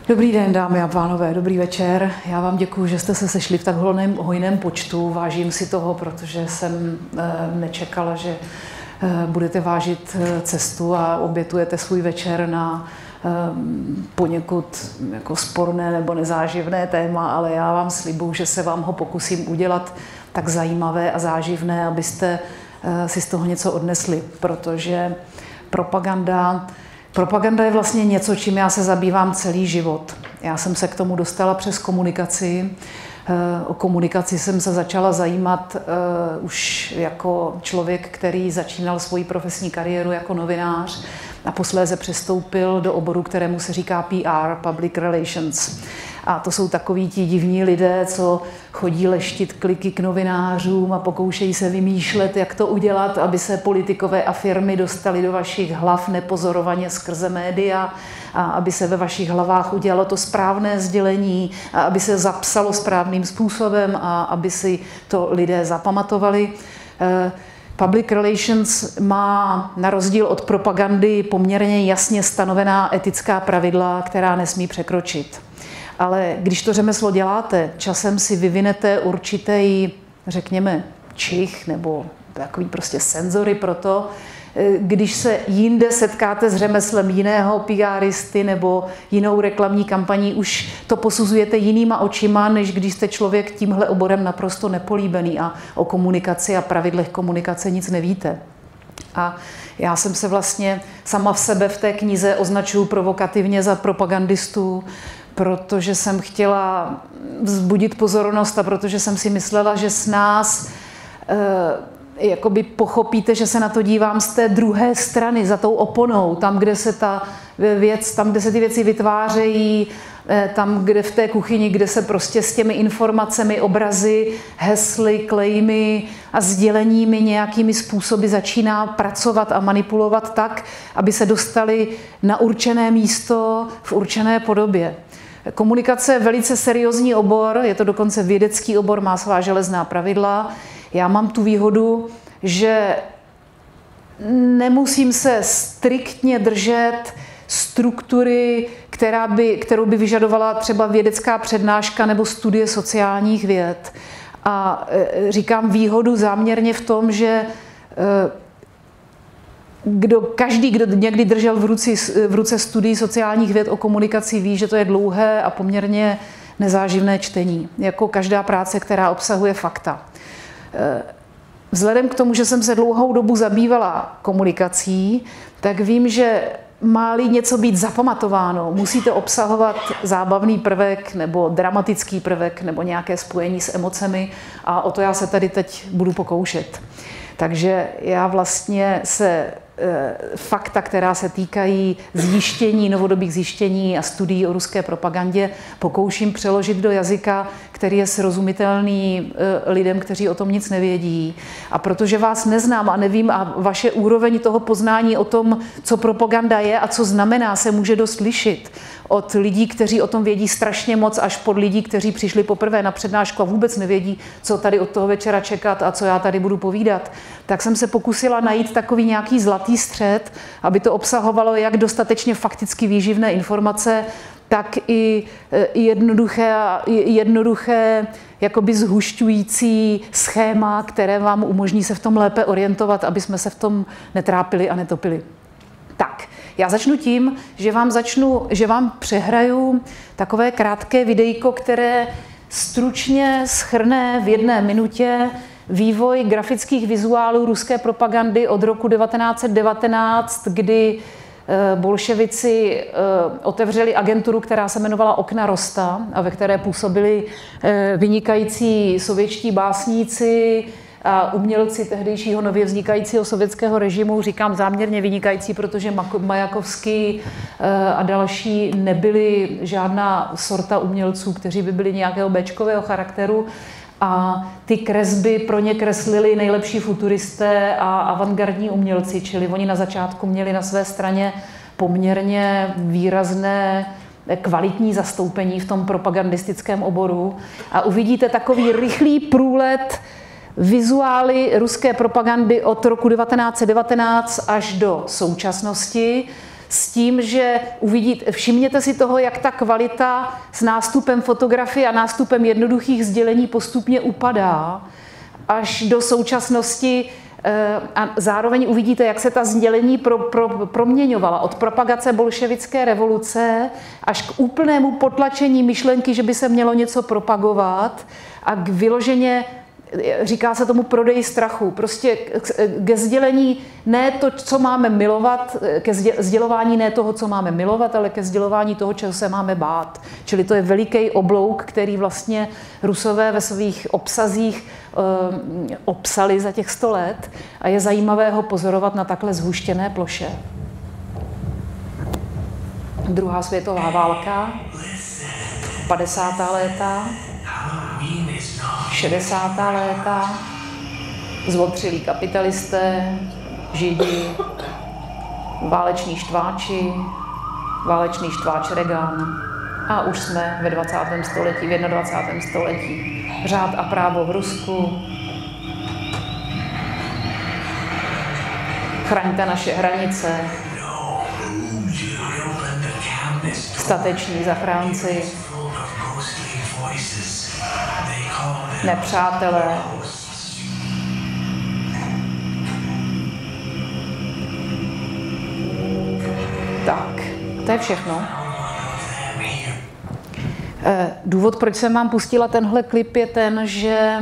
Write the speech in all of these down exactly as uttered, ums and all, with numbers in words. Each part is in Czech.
Dobrý den, dámy a pánové, dobrý večer. Já vám děkuji, že jste se sešli v tak hojném, hojném počtu. Vážím si toho, protože jsem e, nečekala, že e, budete vážit cestu a obětujete svůj večer na e, poněkud jako sporné nebo nezáživné téma, ale já vám slibuju, že se vám ho pokusím udělat tak zajímavé a záživné, abyste e, si z toho něco odnesli, protože propaganda Propaganda je vlastně něco, čím já se zabývám celý život. Já jsem se k tomu dostala přes komunikaci. O komunikaci jsem se začala zajímat uh, už jako člověk, který začínal svoji profesní kariéru jako novinář a posléze přestoupil do oboru, kterému se říká P R, Public Relations. A to jsou takoví ti divní lidé, co chodí leštit kliky k novinářům a pokoušejí se vymýšlet, jak to udělat, aby se politikové a firmy dostali do vašich hlav nepozorovaně skrze média a aby se ve vašich hlavách udělalo to správné sdělení a aby se zapsalo správným způsobem a aby si to lidé zapamatovali. Public Relations má na rozdíl od propagandy poměrně jasně stanovená etická pravidla, která nesmí překročit. Ale když to řemeslo děláte, časem si vyvinete určitý, řekněme, čich nebo takový prostě senzory pro to, když se jinde setkáte s řemeslem jiného PRisty nebo jinou reklamní kampaní, už to posuzujete jinýma očima, než když jste člověk tímhle oborem naprosto nepolíbený a o komunikaci a pravidlech komunikace nic nevíte. A já jsem se vlastně sama v sebe v té knize označuju provokativně za propagandistu, protože jsem chtěla vzbudit pozornost a protože jsem si myslela, že s nás e, jakoby pochopíte, že se na to dívám z té druhé strany, za tou oponou, tam, kde se ta věc, tam, kde se ty věci vytvářejí, e, tam, kde v té kuchyni, kde se prostě s těmi informacemi, obrazy, hesly, klejmy a sděleními nějakými způsoby začíná pracovat a manipulovat tak, aby se dostali na určené místo v určené podobě. Komunikace je velice seriózní obor, je to dokonce vědecký obor, má svá železná pravidla. Já mám tu výhodu, že nemusím se striktně držet struktury, která by, kterou by vyžadovala třeba vědecká přednáška nebo studie sociálních věd. A říkám výhodu záměrně v tom, že Kdo, každý, kdo někdy držel v, ruci, v ruce studii sociálních věd o komunikaci, ví, že to je dlouhé a poměrně nezáživné čtení, jako každá práce, která obsahuje fakta. Vzhledem k tomu, že jsem se dlouhou dobu zabývala komunikací, tak vím, že má-li něco být zapamatováno, musí to obsahovat zábavný prvek nebo dramatický prvek nebo nějaké spojení s emocemi a o to já se tady teď budu pokoušet. Takže já vlastně se fakta, která se týkají zjištění, novodobých zjištění a studií o ruské propagandě, pokouším přeložit do jazyka, který je srozumitelný lidem, kteří o tom nic nevědí. A protože vás neznám a nevím a vaše úroveň toho poznání o tom, co propaganda je a co znamená, se může dost lišit od lidí, kteří o tom vědí strašně moc, až pod lidí, kteří přišli poprvé na přednášku a vůbec nevědí, co tady od toho večera čekat a co já tady budu povídat, tak jsem se pokusila najít takový nějaký zlatý střed, aby to obsahovalo jak dostatečně fakticky výživné informace, tak i jednoduché, jednoduché jakoby zhušťující schéma, které vám umožní se v tom lépe orientovat, aby jsme se v tom netrápili a netopili. Tak, já začnu tím, že vám, začnu, že vám přehraju takové krátké videjko, které stručně shrne v jedné minutě vývoj grafických vizuálů ruské propagandy od roku devatenáct set devatenáct, kdy bolševici otevřeli agenturu, která se jmenovala Okna Rosta a ve které působili vynikající sovětští básníci a umělci tehdejšího nově vznikajícího sovětského režimu. Říkám záměrně vynikající, protože Majakovský a další nebyli žádná sorta umělců, kteří by byli nějakého béčkového charakteru. A ty kresby pro ně kreslili nejlepší futuristé a avantgardní umělci, čili oni na začátku měli na své straně poměrně výrazné kvalitní zastoupení v tom propagandistickém oboru. A uvidíte takový rychlý průlet vizuály ruské propagandy od roku devatenáct set devatenáct až do současnosti. s tím, že uvidíte, všimněte si toho, jak ta kvalita s nástupem fotografie a nástupem jednoduchých sdělení postupně upadá až do současnosti. A zároveň uvidíte, jak se ta sdělení pro, pro, proměňovala od propagace bolševické revoluce až k úplnému potlačení myšlenky, že by se mělo něco propagovat a k vyloženě, říká se tomu prodej strachu, prostě ke sdělení ne to, co máme milovat, ke sdělování ne toho, co máme milovat, ale ke sdělování toho, čeho se máme bát. Čili to je veliký oblouk, který vlastně Rusové ve svých obsazích e, obsali za těch sto let a je zajímavé ho pozorovat na takhle zhuštěné ploše. Druhá světová válka, padesátá léta, šedesátá léta, zotřilí kapitalisté, židi, váleční štváči, válečný štváč Reagan. A už jsme ve dvacátém století, v dvacátém prvním století. Řád a právo v Rusku. Chraňte naše hranice. Stateční zachránci. Nepřátelé. Tak, to je všechno. Důvod, proč jsem vám pustila tenhle klip, je ten, že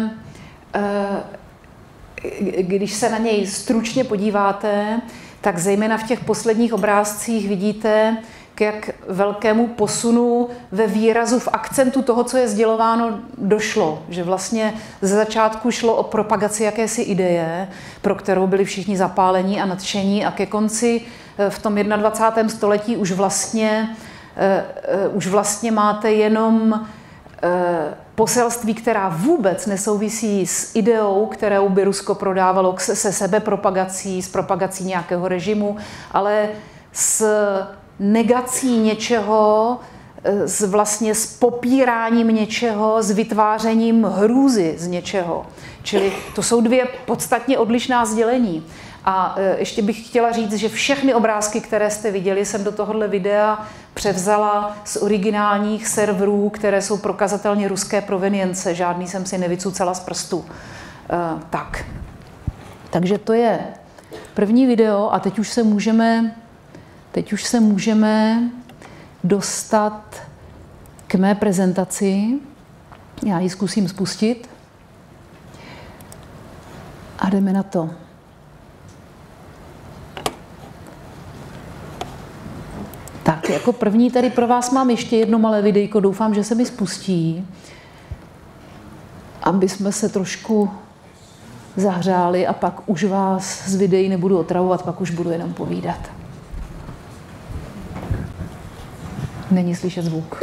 když se na něj stručně podíváte, tak zejména v těch posledních obrázcích vidíte, k jak velkému posunu ve výrazu, v akcentu toho, co je sdělováno, došlo. Že vlastně ze začátku šlo o propagaci jakési ideje, pro kterou byli všichni zapálení a nadšení, a ke konci v tom dvacátém prvním století už vlastně, uh, už vlastně máte jenom uh, poselství, která vůbec nesouvisí s ideou, kterou by Rusko prodávalo se sebepropagací, s propagací nějakého režimu, ale s negací něčeho, s vlastně s popíráním něčeho, s vytvářením hrůzy z něčeho. Čili to jsou dvě podstatně odlišná sdělení. A ještě bych chtěla říct, že všechny obrázky, které jste viděli, jsem do tohohle videa převzala z originálních serverů, které jsou prokazatelně ruské provenience. Žádný jsem si nevycucala z prstu. Tak. Takže to je první video a teď už se můžeme Teď už se můžeme dostat k mé prezentaci. Já ji zkusím spustit. A jdeme na to. Tak, jako první tady pro vás mám ještě jedno malé videjko. Doufám, že se mi spustí, aby jsme se trošku zahřáli a pak už vás z videí nebudu otravovat, pak už budu jenom povídat. Není slyšet zvuk.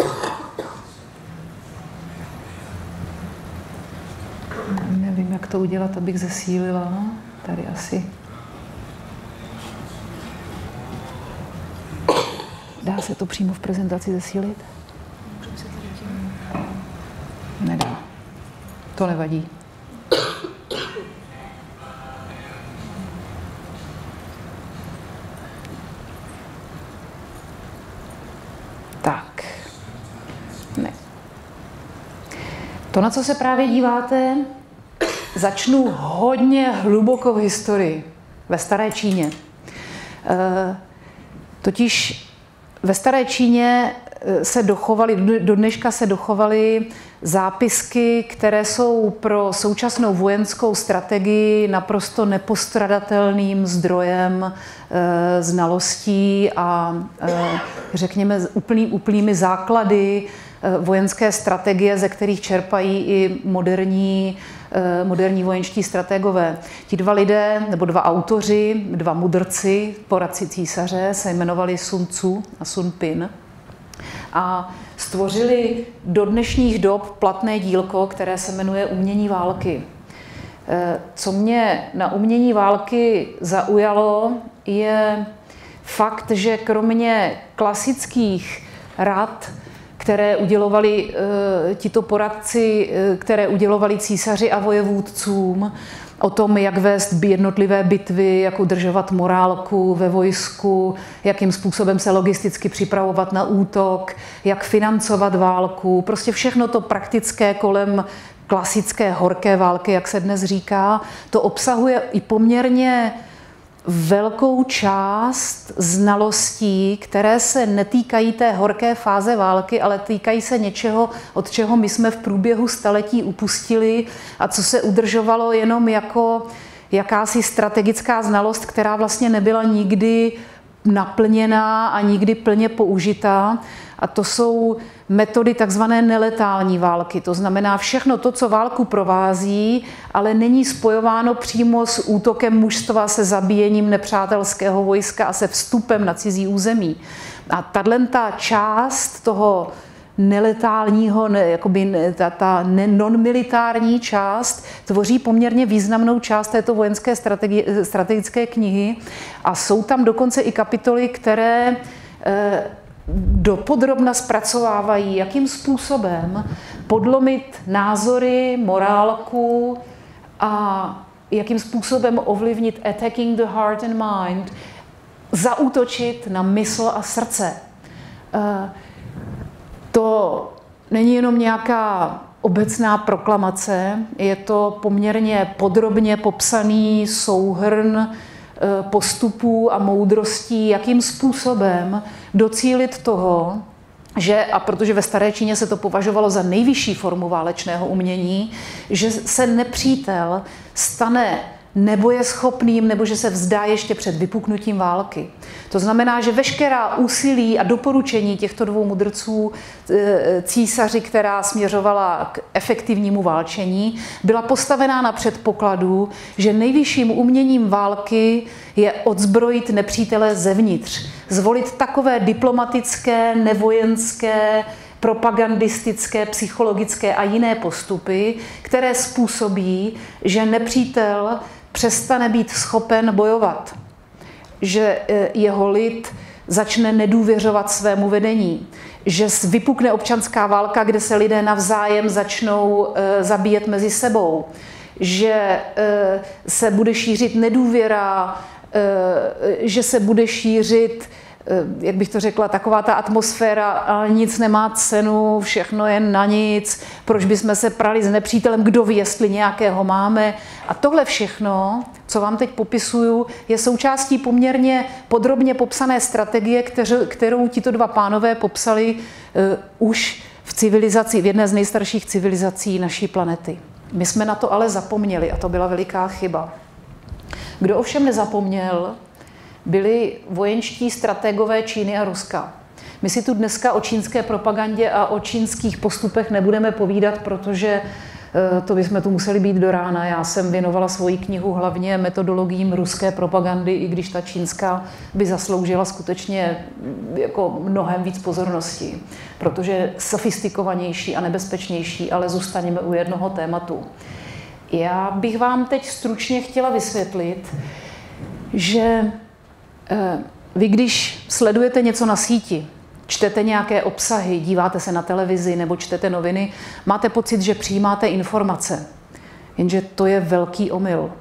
Nevím, jak to udělat, abych zesílila. Tady asi. Dá se to přímo v prezentaci zesílit? Nedá. To nevadí. Tak. Ne. To, na co se právě díváte, začnu hodně hluboko v historii, ve Staré Číně. E, totiž ve Staré Číně se dochovaly, do dneška se dochovaly zápisky, které jsou pro současnou vojenskou strategii naprosto nepostradatelným zdrojem e, znalostí a e, řekněme úplný, úplnými základy e, vojenské strategie, ze kterých čerpají i moderní, e, moderní vojenští strategové. Ti dva lidé, nebo dva autoři, dva mudrci, poradci císaře, se jmenovali Sun Tzu a Sun Pin. A stvořili do dnešních dob platné dílko, které se jmenuje Umění války. Co mě na umění války zaujalo, je fakt, že kromě klasických rad, které udělovali tito poradci, které udělovali císaři a vojevůdcům, o tom, jak vést jednotlivé bitvy, jak udržovat morálku ve vojsku, jakým způsobem se logisticky připravovat na útok, jak financovat válku, prostě všechno to praktické kolem klasické horké války, jak se dnes říká, to obsahuje i poměrně velkou část znalostí, které se netýkají té horké fáze války, ale týkají se něčeho, od čeho my jsme v průběhu staletí upustili a co se udržovalo jenom jako jakási strategická znalost, která vlastně nebyla nikdy naplněná a nikdy plně použitá. A to jsou metody takzvané neletální války. To znamená všechno to, co válku provází, ale není spojováno přímo s útokem mužstva, se zabíjením nepřátelského vojska a se vstupem na cizí území. A tato část toho neletálního, ne, jakoby ta, ta non-militární část tvoří poměrně významnou část této vojenské strategi, strategické knihy a jsou tam dokonce i kapitoly, které eh, dopodrobna zpracovávají, jakým způsobem podlomit názory, morálku a jakým způsobem ovlivnit attacking the heart and mind, zaútočit na mysl a srdce. To není jenom nějaká obecná proklamace, je to poměrně podrobně popsaný souhrn postupů a moudrostí, jakým způsobem docílit toho, že, a protože ve staré Číně se to považovalo za nejvyšší formu válečného umění, že se nepřítel stane nebojeschopným nebo že se vzdá ještě před vypuknutím války. To znamená, že veškerá úsilí a doporučení těchto dvou mudrců císaři, která směřovala k efektivnímu válčení, byla postavená na předpokladu, že nejvyšším uměním války je odzbrojit nepřítele zevnitř, zvolit takové diplomatické, nevojenské, propagandistické, psychologické a jiné postupy, které způsobí, že nepřítel přestane být schopen bojovat, že jeho lid začne nedůvěřovat svému vedení, že vypukne občanská válka, kde se lidé navzájem začnou zabíjet mezi sebou, že se bude šířit nedůvěra, že se bude šířit, jak bych to řekla, taková ta atmosféra, ale nic nemá cenu, všechno je na nic, proč bychom se prali s nepřítelem, kdo ví, jestli nějakého máme. A tohle všechno, co vám teď popisuju, je součástí poměrně podrobně popsané strategie, kterou tito dva pánové popsali uh, už v civilizaci, v jedné z nejstarších civilizací naší planety. My jsme na to ale zapomněli a to byla veliká chyba. Kdo ovšem nezapomněl, byli vojenští strategové Číny a Ruska. My si tu dneska o čínské propagandě a o čínských postupech nebudeme povídat, protože to bychom tu museli být do rána. Já jsem věnovala svoji knihu hlavně metodologiím ruské propagandy, i když ta čínská by zasloužila skutečně jako mnohem víc pozornosti, protože je sofistikovanější a nebezpečnější, ale zůstaneme u jednoho tématu. Já bych vám teď stručně chtěla vysvětlit, že vy, když sledujete něco na síti, čtete nějaké obsahy, díváte se na televizi nebo čtete noviny, máte pocit, že přijímáte informace. Jenže to je velký omyl.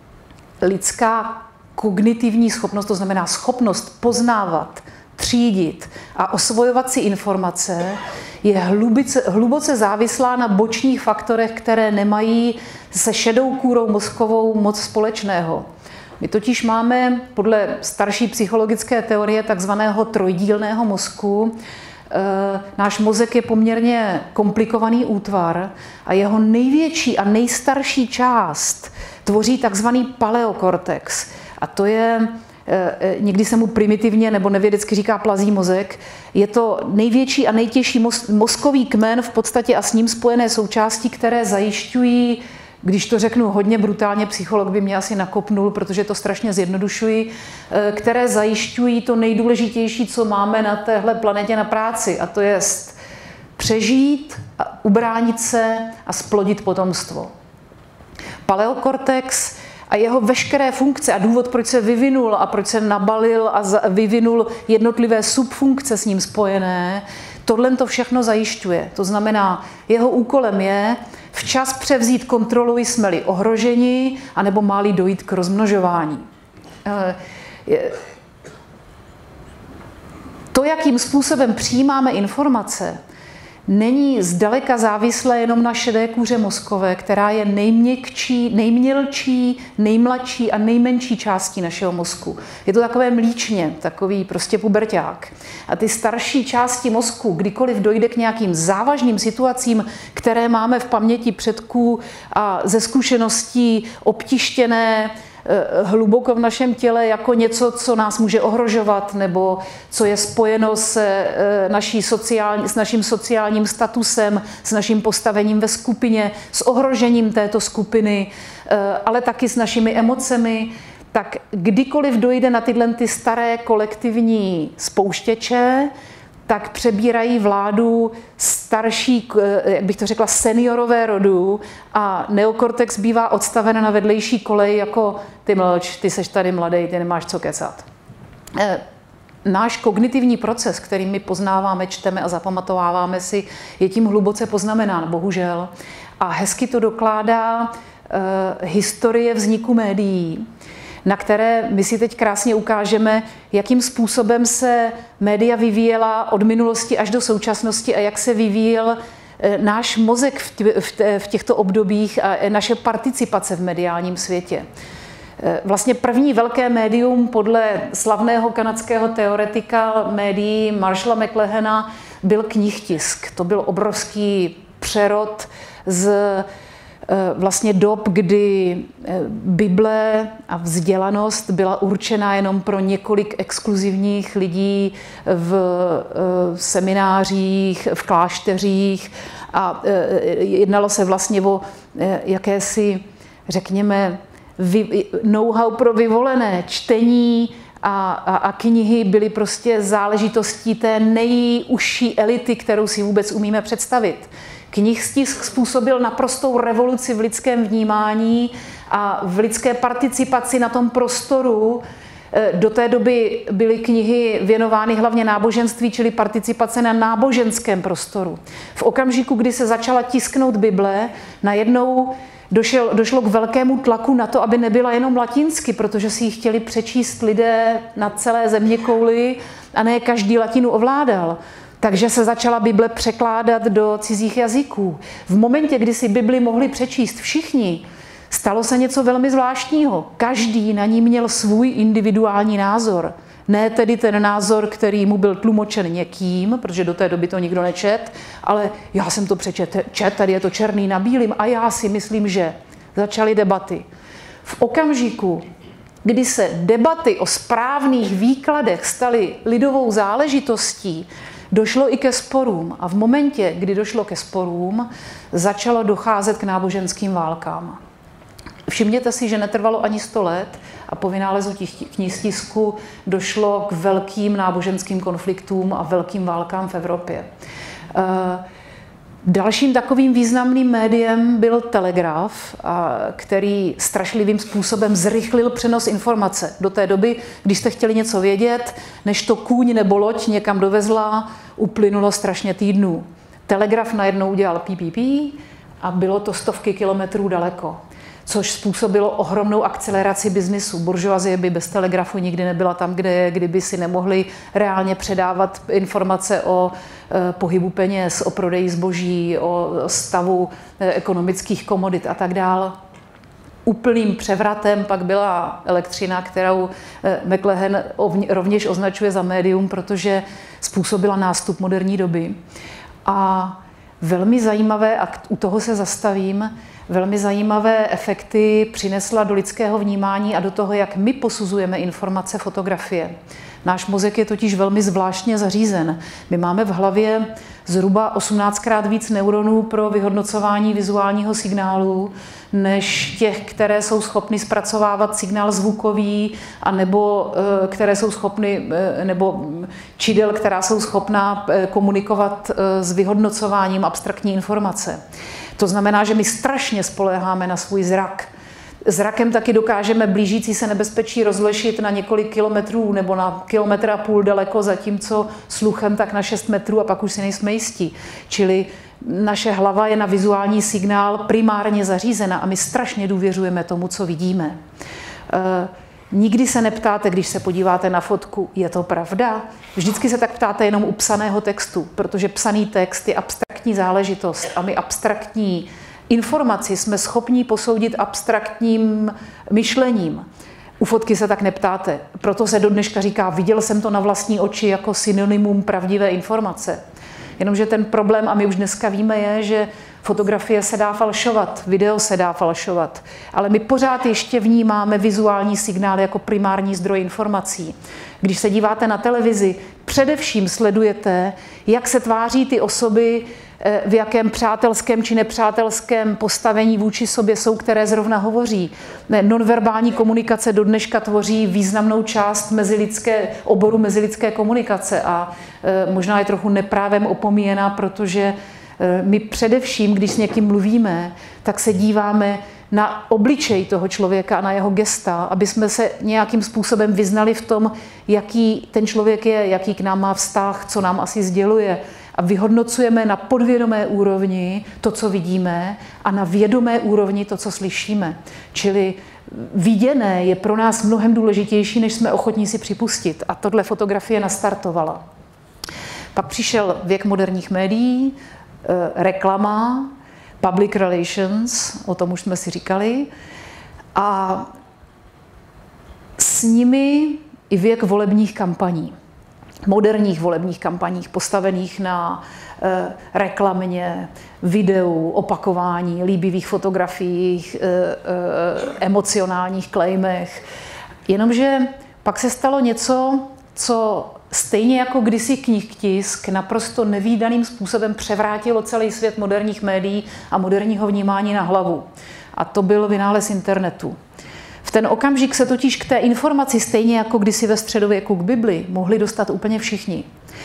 Lidská kognitivní schopnost, to znamená schopnost poznávat, třídit a osvojovat si informace, je hlubice, hluboce závislá na bočních faktorech, které nemají se šedou kůrou mozkovou moc společného. My totiž máme podle starší psychologické teorie takzvaného trojdílného mozku. E, náš mozek je poměrně komplikovaný útvar a jeho největší a nejstarší část tvoří takzvaný paleokortex. A to je, e, někdy se mu primitivně nebo nevědecky říká plazí mozek, je to největší a nejtěžší moz, mozkový kmen v podstatě a s ním spojené součásti, které zajišťují, když to řeknu hodně brutálně, psycholog by mě asi nakopnul, protože to strašně zjednodušuji, které zajišťují to nejdůležitější, co máme na téhle planetě na práci, a to je přežít, ubránit se a splodit potomstvo. Paleokortex a jeho veškeré funkce a důvod, proč se vyvinul a proč se nabalil a vyvinul jednotlivé subfunkce s ním spojené, tohle to všechno zajišťuje. To znamená, jeho úkolem je včas převzít kontrolu, jsme-li ohroženi, anebo má-li dojít k rozmnožování. To, jakým způsobem přijímáme informace, není zdaleka závislé jenom na šedé kůře mozkové, která je nejměkčí, nejmělčí, nejmladší a nejmenší částí našeho mozku. Je to takové mlíčně, takový prostě puberťák. A ty starší části mozku, kdykoliv dojde k nějakým závažným situacím, které máme v paměti předků a ze zkušeností obtištěné hluboko v našem těle jako něco, co nás může ohrožovat, nebo co je spojeno s, naší sociální, s naším sociálním statusem, s naším postavením ve skupině, s ohrožením této skupiny, ale taky s našimi emocemi, tak kdykoliv dojde na tyhle ty staré kolektivní spouštěče, tak přebírají vládu starší, jak bych to řekla, seniorové rodu a neokortex bývá odstaven na vedlejší kolej jako ty mlč, ty seš tady mladý, ty nemáš co kecat. Náš kognitivní proces, který my poznáváme, čteme a zapamatováváme si, je tím hluboce poznamenán, bohužel. A hezky to dokládá uh, historie vzniku médií, na které my si teď krásně ukážeme, jakým způsobem se média vyvíjela od minulosti až do současnosti a jak se vyvíjel náš mozek v těchto obdobích a naše participace v mediálním světě. Vlastně první velké médium podle slavného kanadského teoretika médií Marshalla McLuhana byl knihtisk. To byl obrovský přerod z vlastně dob, kdy Bible a vzdělanost byla určena jenom pro několik exkluzivních lidí v seminářích, v klášteřích a jednalo se vlastně o jakési, řekněme, know-how pro vyvolené čtení a, a, a knihy byly prostě záležitostí té nejužší elity, kterou si vůbec umíme představit. Knihstisk způsobil naprostou revoluci v lidském vnímání a v lidské participaci na tom prostoru. Do té doby byly knihy věnovány hlavně náboženství, čili participace na náboženském prostoru. V okamžiku, kdy se začala tisknout Bible, najednou došel, došlo k velkému tlaku na to, aby nebyla jenom latinsky, protože si ji chtěli přečíst lidé na celé zeměkouli a ne každý latinu ovládal. Takže se začala Bible překládat do cizích jazyků. V momentě, kdy si Bibli mohli přečíst všichni, stalo se něco velmi zvláštního. Každý na ní měl svůj individuální názor. Ne tedy ten názor, který mu byl tlumočen někým, protože do té doby to nikdo nečet, ale já jsem to přečet, čet, tady je to černý na bílým a já si myslím, že začaly debaty. V okamžiku, kdy se debaty o správných výkladech staly lidovou záležitostí, došlo i ke sporům a v momentě, kdy došlo ke sporům, začalo docházet k náboženským válkám. Všimněte si, že netrvalo ani sto let a po vynálezu knihtisku došlo k velkým náboženským konfliktům a velkým válkám v Evropě. Dalším takovým významným médiem byl telegraf, který strašlivým způsobem zrychlil přenos informace. Do té doby, když jste chtěli něco vědět, než to kůň nebo loď někam dovezla, uplynulo strašně týdnů. Telegraf najednou udělal pí pí pí a bylo to stovky kilometrů daleko, což způsobilo ohromnou akceleraci biznisu. Buržoazie by bez telegrafu nikdy nebyla tam, kde je, kdyby si nemohli reálně předávat informace o e, pohybu peněz, o prodeji zboží, o stavu e, ekonomických komodit a tak dále. Úplným převratem pak byla elektřina, kterou e, McLuhan rovněž označuje za médium, protože způsobila nástup moderní doby. A velmi zajímavé, a u toho se zastavím, velmi zajímavé efekty přinesla do lidského vnímání a do toho, jak my posuzujeme informace, fotografie. Náš mozek je totiž velmi zvláštně zařízen. My máme v hlavě zhruba osmnáctkrát víc neuronů pro vyhodnocování vizuálního signálu, než těch, které jsou schopny zpracovávat signál zvukový, anebo které jsou schopny, nebo čidel, která jsou schopná komunikovat s vyhodnocováním abstraktní informace. To znamená, že my strašně spoléháme na svůj zrak. Zrakem taky dokážeme blížící se nebezpečí rozlišit na několik kilometrů nebo na kilometr a půl daleko, zatímco sluchem tak na šest metrů a pak už si nejsme jistí. Čili naše hlava je na vizuální signál primárně zařízena a my strašně důvěřujeme tomu, co vidíme. E, nikdy se neptáte, když se podíváte na fotku, je to pravda? Vždycky se tak ptáte jenom u psaného textu, protože psaný text je abstraktní záležitost a my abstraktní informaci jsme schopni posoudit abstraktním myšlením. U fotky se tak neptáte, proto se do dneška říká, viděl jsem to na vlastní oči jako synonymum pravdivé informace. Jenomže ten problém, a my už dneska víme, je, že fotografie se dá falšovat, video se dá falšovat, ale my pořád ještě vnímáme vizuální signál jako primární zdroj informací. Když se díváte na televizi, především sledujete, jak se tváří ty osoby, v jakém přátelském či nepřátelském postavení vůči sobě jsou, které zrovna hovoří. Nonverbální komunikace do dneška tvoří významnou část mezilidské, oboru mezilidské komunikace a e, možná je trochu neprávem opomíjená, protože e, my především, když s někým mluvíme, tak se díváme na obličej toho člověka a na jeho gesta, aby jsme se nějakým způsobem vyznali v tom, jaký ten člověk je, jaký k nám má vztah, co nám asi sděluje. A vyhodnocujeme na podvědomé úrovni to, co vidíme, a na vědomé úrovni to, co slyšíme. Čili viděné je pro nás mnohem důležitější, než jsme ochotní si připustit. A tohle fotografie nastartovala. Pak přišel věk moderních médií, reklama, public relations, o tom už jsme si říkali, a s nimi i věk volebních kampaní. Moderních volebních kampaních postavených na e, reklamě, videu, opakování, líbivých fotografiích, e, e, emocionálních klejmech. Jenomže pak se stalo něco, co stejně jako kdysi knihtisk naprosto nevídaným způsobem převrátilo celý svět moderních médií a moderního vnímání na hlavu. A to byl vynález internetu. V ten okamžik se totiž k té informaci, stejně jako kdysi ve středověku k Bibli, mohli dostat úplně všichni.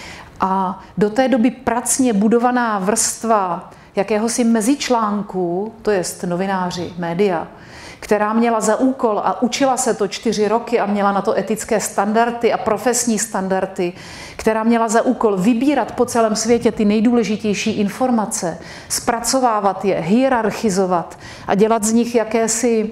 A do té doby pracně budovaná vrstva jakéhosi mezičlánku, to jest novináři, média, která měla za úkol a učila se to čtyři roky a měla na to etické standardy a profesní standardy, která měla za úkol vybírat po celém světě ty nejdůležitější informace, zpracovávat je, hierarchizovat a dělat z nich jakési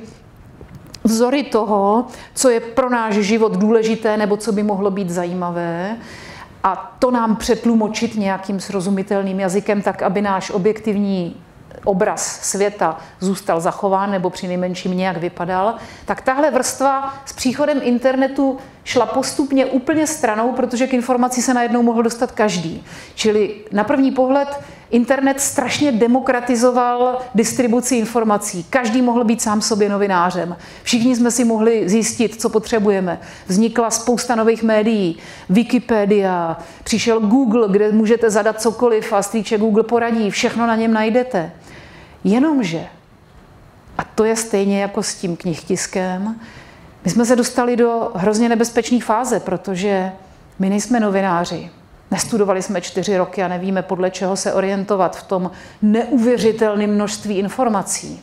vzory toho, co je pro náš život důležité nebo co by mohlo být zajímavé, a to nám přetlumočit nějakým srozumitelným jazykem tak, aby náš objektivní obraz světa zůstal zachován nebo přinejmenším nějak vypadal, tak tahle vrstva s příchodem internetu šla postupně úplně stranou, protože k informaci se najednou mohl dostat každý. Čili na první pohled internet strašně demokratizoval distribuci informací. Každý mohl být sám sobě novinářem. Všichni jsme si mohli zjistit, co potřebujeme. Vznikla spousta nových médií, Wikipedia, přišel Google, kde můžete zadat cokoliv a strýče Google poradí, všechno na něm najdete. Jenomže, a to je stejně jako s tím knihtiskem, my jsme se dostali do hrozně nebezpečné fáze, protože my nejsme novináři. Nestudovali jsme čtyři roky a nevíme, podle čeho se orientovat v tom neuvěřitelném množství informací.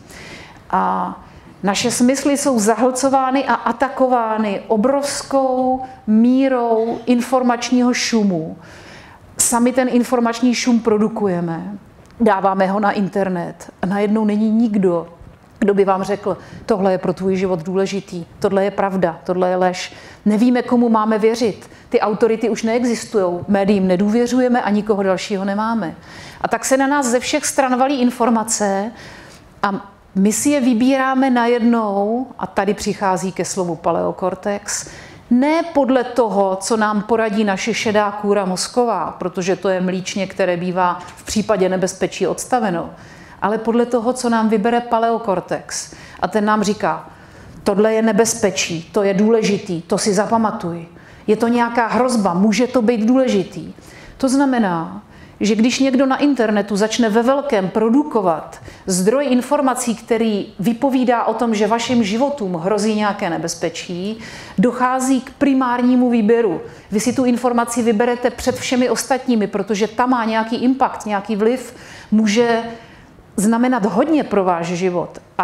A naše smysly jsou zahlcovány a atakovány obrovskou mírou informačního šumu. Sami ten informační šum produkujeme, dáváme ho na internet a najednou není nikdo, kdo by vám řekl, tohle je pro tvůj život důležitý, tohle je pravda, tohle je lež. Nevíme, komu máme věřit. Ty autority už neexistují, médiím nedůvěřujeme a nikoho dalšího nemáme. A tak se na nás ze všech stran valí informace a my si je vybíráme najednou, a tady přichází ke slovu paleokortex, ne podle toho, co nám poradí naše šedá kůra mozková, protože to je mlíčně, které bývá v případě nebezpečí odstaveno, ale podle toho, co nám vybere paleokortex. A ten nám říká, tohle je nebezpečí, to je důležitý, to si zapamatuj. Je to nějaká hrozba, může to být důležitý. To znamená, že když někdo na internetu začne ve velkém produkovat zdroj informací, který vypovídá o tom, že vašim životům hrozí nějaké nebezpečí, dochází k primárnímu výběru. Vy si tu informaci vyberete před všemi ostatními, protože ta má nějaký impact, nějaký vliv, může znamenat hodně pro váš život. A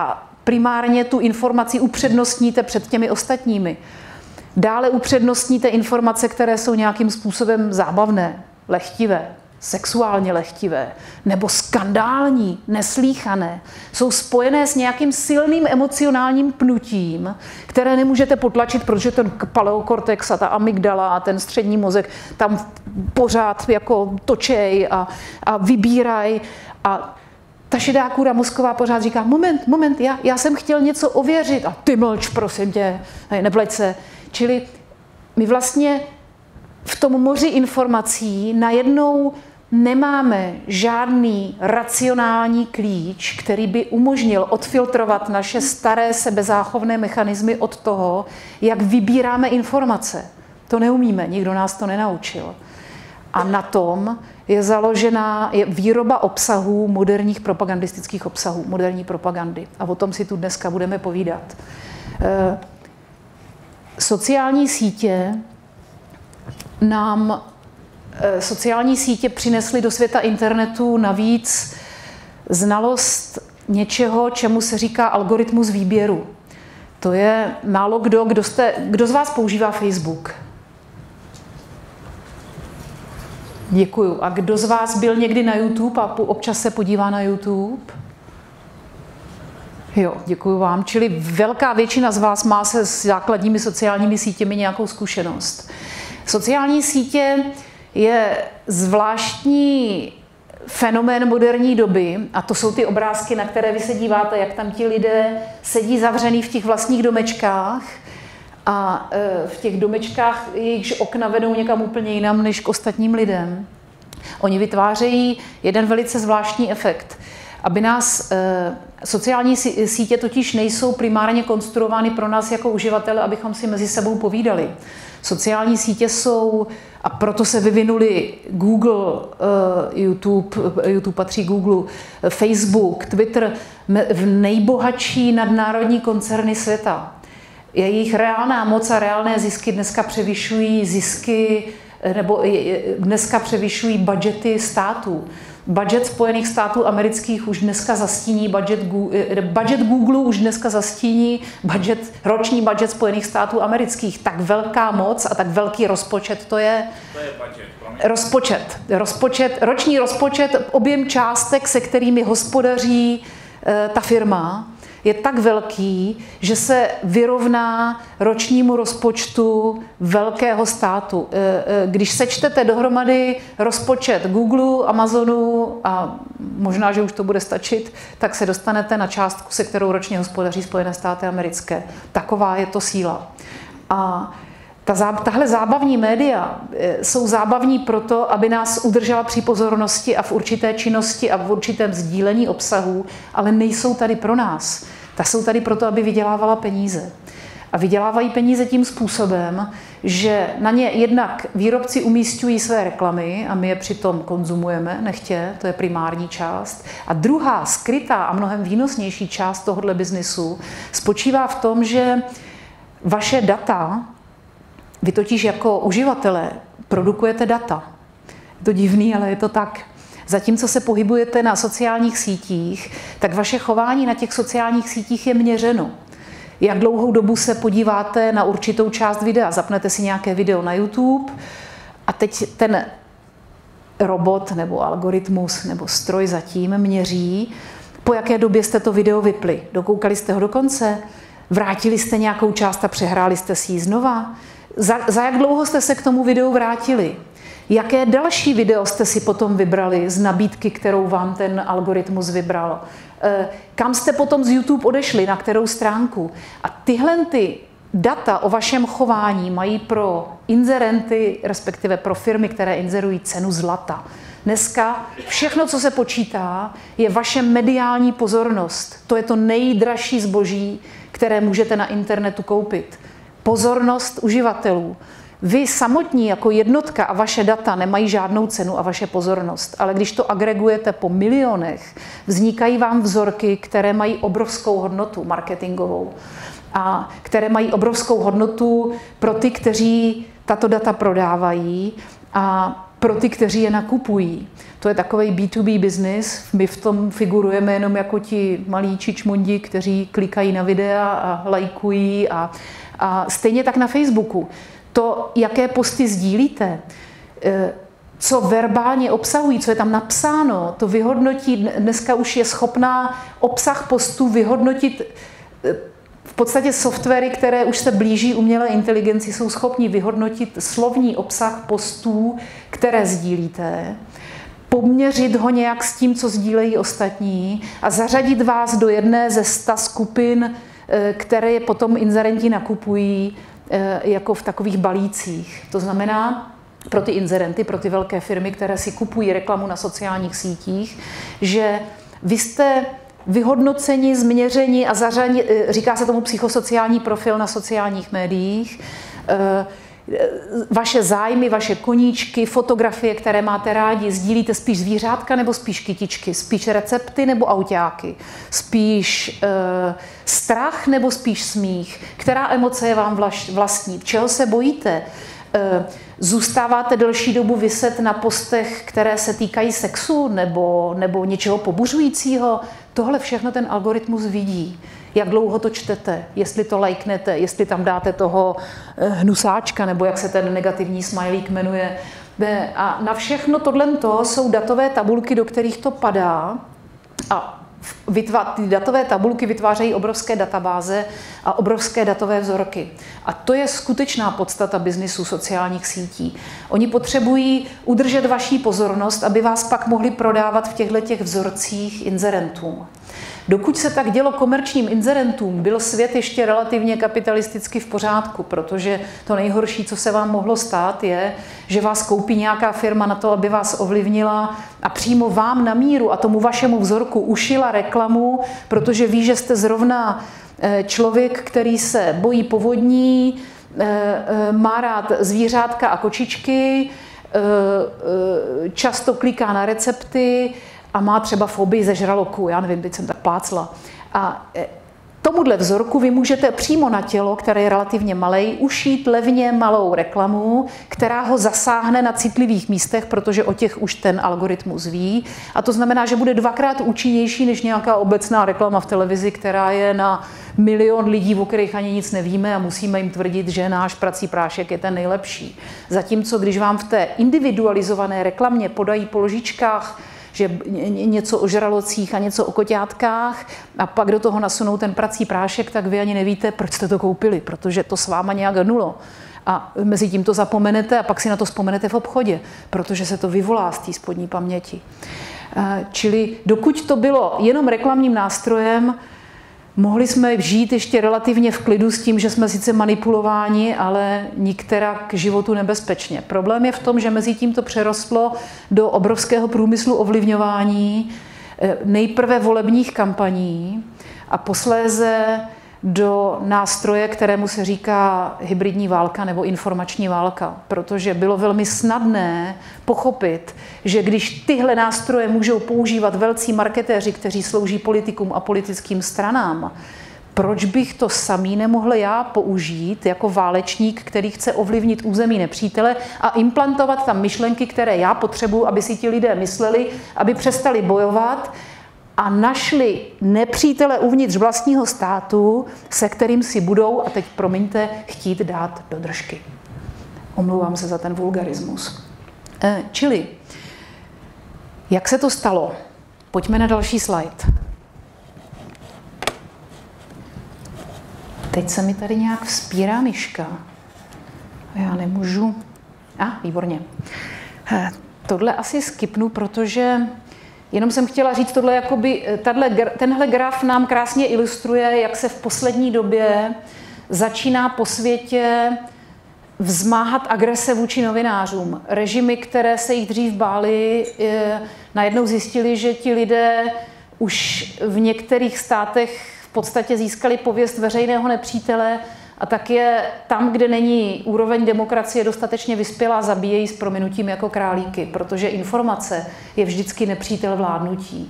primárně tu informaci upřednostníte před těmi ostatními. Dále upřednostníte informace, které jsou nějakým způsobem zábavné, lehtivé, sexuálně lehtivé, nebo skandální, neslýchané, jsou spojené s nějakým silným emocionálním pnutím, které nemůžete potlačit, protože ten paleokortex a ta amygdala a ten střední mozek tam pořád jako točej a, a vybíraj. A ta šedá kůra mozková pořád říká, moment, moment, já, já jsem chtěl něco ověřit. A ty mlč, prosím tě, nepleť se. Čili my vlastně v tom moři informací najednou nemáme žádný racionální klíč, který by umožnil odfiltrovat naše staré sebezáchovné mechanismy od toho, jak vybíráme informace. To neumíme, nikdo nás to nenaučil. A na tom je založená je výroba obsahů, moderních propagandistických obsahů, moderní propagandy. A o tom si tu dneska budeme povídat. E, sociální sítě nám sociální sítě přinesly do světa internetu navíc znalost něčeho, čemu se říká algoritmus výběru. To je málo kdo, kdo, jste, kdo z vás používá Facebook. Děkuju. A kdo z vás byl někdy na YouTube a občas se podívá na YouTube? Jo, děkuju vám. Čili velká většina z vás má se s základními sociálními sítěmi nějakou zkušenost. Sociální sítě je zvláštní fenomén moderní doby a to jsou ty obrázky, na které vy se díváte, jak tam ti lidé sedí zavřený v těch vlastních domečkách a v těch domečkách jejichž okna vedou někam úplně jinam než k ostatním lidem. Oni vytvářejí jeden velice zvláštní efekt. Aby nás sociální sítě totiž nejsou primárně konstruovány pro nás jako uživatele, abychom si mezi sebou povídali. Sociální sítě jsou, a proto se vyvinuli Google, YouTube, YouTube patří Google, Facebook, Twitter, v nejbohatší nadnárodní koncerny světa. Jejich reálná moc a reálné zisky dneska převyšují zisky, nebo dneska převyšují budžety států. Budget Spojených států amerických už dneska zastíní, budget, budget Google už dneska zastíní budget, roční budget Spojených států amerických. Tak velká moc a tak velký rozpočet to je. To je budget. Rozpočet. rozpočet. Roční rozpočet, objem částek, se kterými hospodaří e, ta firma, je tak velký, že se vyrovná ročnímu rozpočtu velkého státu. Když sečtete dohromady rozpočet Google, Amazonu a možná, že už to bude stačit, tak se dostanete na částku, se kterou ročně hospodaří Spojené státy americké. Taková je to síla. A ta, tahle zábavní média jsou zábavní proto, aby nás udržela při pozornosti a v určité činnosti a v určitém sdílení obsahu, ale nejsou tady pro nás. Ta jsou tady proto, aby vydělávala peníze. A vydělávají peníze tím způsobem, že na ně jednak výrobci umísťují své reklamy a my je přitom konzumujeme nechtě, to je primární část. A druhá skrytá a mnohem výnosnější část tohohle biznisu spočívá v tom, že vaše data, vy totiž jako uživatelé produkujete data. Je to divný, ale je to tak. Zatímco se pohybujete na sociálních sítích, tak vaše chování na těch sociálních sítích je měřeno. Jak dlouhou dobu se podíváte na určitou část videa, zapnete si nějaké video na YouTube a teď ten robot nebo algoritmus nebo stroj zatím měří, po jaké době jste to video vypli. Dokoukali jste ho do konce, vrátili jste nějakou část a přehráli jste si ji znova. Za, za jak dlouho jste se k tomu videu vrátili? Jaké další video jste si potom vybrali z nabídky, kterou vám ten algoritmus vybral? Kam jste potom z YouTube odešli, na kterou stránku? A tyhle ty data o vašem chování mají pro inzerenty, respektive pro firmy, které inzerují, cenu zlata. Dneska všechno, co se počítá, je vaše mediální pozornost. To je to nejdražší zboží, které můžete na internetu koupit. Pozornost uživatelů. Vy samotní jako jednotka a vaše data nemají žádnou cenu a vaše pozornost, ale když to agregujete po milionech, vznikají vám vzorky, které mají obrovskou hodnotu marketingovou a které mají obrovskou hodnotu pro ty, kteří tato data prodávají a pro ty, kteří je nakupují. To je takový bé dvě bé business. My v tom figurujeme jenom jako ti malí čičmondi, kteří klikají na videa a lajkují. A, a stejně tak na Facebooku. To, jaké posty sdílíte, co verbálně obsahují, co je tam napsáno, to vyhodnotí, dneska už je schopná obsah postů vyhodnotit. V podstatě softwary, které už se blíží umělé inteligenci, jsou schopni vyhodnotit slovní obsah postů, které sdílíte, poměřit ho nějak s tím, co sdílejí ostatní a zařadit vás do jedné ze sta skupin, které potom inzerenti nakupují jako v takových balících. To znamená, pro ty inzerenty, pro ty velké firmy, které si kupují reklamu na sociálních sítích, že vy jste vyhodnoceni, změřeni a zařadí, říká se tomu psychosociální profil na sociálních médiích, vaše zájmy, vaše koníčky, fotografie, které máte rádi, sdílíte spíš zvířátka nebo spíš kytičky, spíš recepty nebo autáky, spíš e, strach nebo spíš smích, která emoce je vám vlastní, čeho se bojíte, e, zůstáváte delší dobu viset na postech, které se týkají sexu nebo, nebo něčeho pobuřujícího. Tohle všechno ten algoritmus vidí. Jak dlouho to čtete, jestli to lajknete, jestli tam dáte toho hnusáčka, nebo jak se ten negativní smajlík jmenuje. A na všechno tohle jsou datové tabulky, do kterých to padá. A ty datové tabulky vytvářejí obrovské databáze a obrovské datové vzorky. A to je skutečná podstata biznisu sociálních sítí. Oni potřebují udržet vaši pozornost, aby vás pak mohli prodávat v těchto těch vzorcích inzerentům. Dokud se tak dělo komerčním inzerentům, byl svět ještě relativně kapitalisticky v pořádku, protože to nejhorší, co se vám mohlo stát, je, že vás koupí nějaká firma na to, aby vás ovlivnila a přímo vám na míru a tomu vašemu vzorku ušila reklamu, protože ví, že jste zrovna člověk, který se bojí povodní, má rád zvířátka a kočičky, často kliká na recepty, a má třeba fobii ze žraloků, já nevím, teď jsem tak plácla. A tomuhle vzorku vy můžete přímo na tělo, které je relativně malej, ušít levně malou reklamu, která ho zasáhne na citlivých místech, protože o těch už ten algoritmus ví. A to znamená, že bude dvakrát účinnější než nějaká obecná reklama v televizi, která je na milion lidí, o kterých ani nic nevíme a musíme jim tvrdit, že náš prací prášek je ten nejlepší. Zatímco když vám v té individualizované reklamě podají po lžičkách že něco o žralocích a něco o koťátkách a pak do toho nasunou ten prací prášek, tak vy ani nevíte, proč jste to koupili, protože to s váma nějak hnulo. A mezi tím to zapomenete a pak si na to vzpomenete v obchodě, protože se to vyvolá z té spodní paměti. Čili dokud to bylo jenom reklamním nástrojem, mohli jsme žít ještě relativně v klidu s tím, že jsme sice manipulováni, ale nikterak k životu nebezpečně. Problém je v tom, že mezi tím to přerostlo do obrovského průmyslu ovlivňování, nejprve volebních kampaní a posléze do nástroje, kterému se říká hybridní válka nebo informační válka, protože bylo velmi snadné pochopit, že když tyhle nástroje můžou používat velcí marketéři, kteří slouží politikům a politickým stranám, proč bych to samý nemohl já použít jako válečník, který chce ovlivnit území nepřítele a implantovat tam myšlenky, které já potřebuji, aby si ti lidé mysleli, aby přestali bojovat a našli nepřítele uvnitř vlastního státu, se kterým si budou, a teď promiňte, chtít dát do držky. Omlouvám se za ten vulgarismus. E, čili, jak se to stalo? Pojďme na další slide. Teď se mi tady nějak vzpírá myška. Já nemůžu. A, ah, výborně. E, tohle asi skipnu, protože jenom jsem chtěla říct, tohle, jakoby, tato, tenhle graf nám krásně ilustruje, jak se v poslední době začíná po světě vzmáhat agrese vůči novinářům. Režimy, které se jich dřív bály, najednou zjistili, že ti lidé už v některých státech v podstatě získali pověst veřejného nepřítele a tak je tam, kde není úroveň demokracie dostatečně vyspělá, zabíjejí s prominutím jako králíky, protože informace je vždycky nepřítel vládnutí.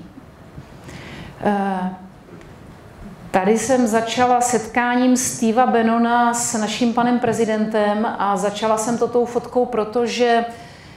Tady jsem začala setkáním Steva Bannona s naším panem prezidentem a začala jsem to tou fotkou, protože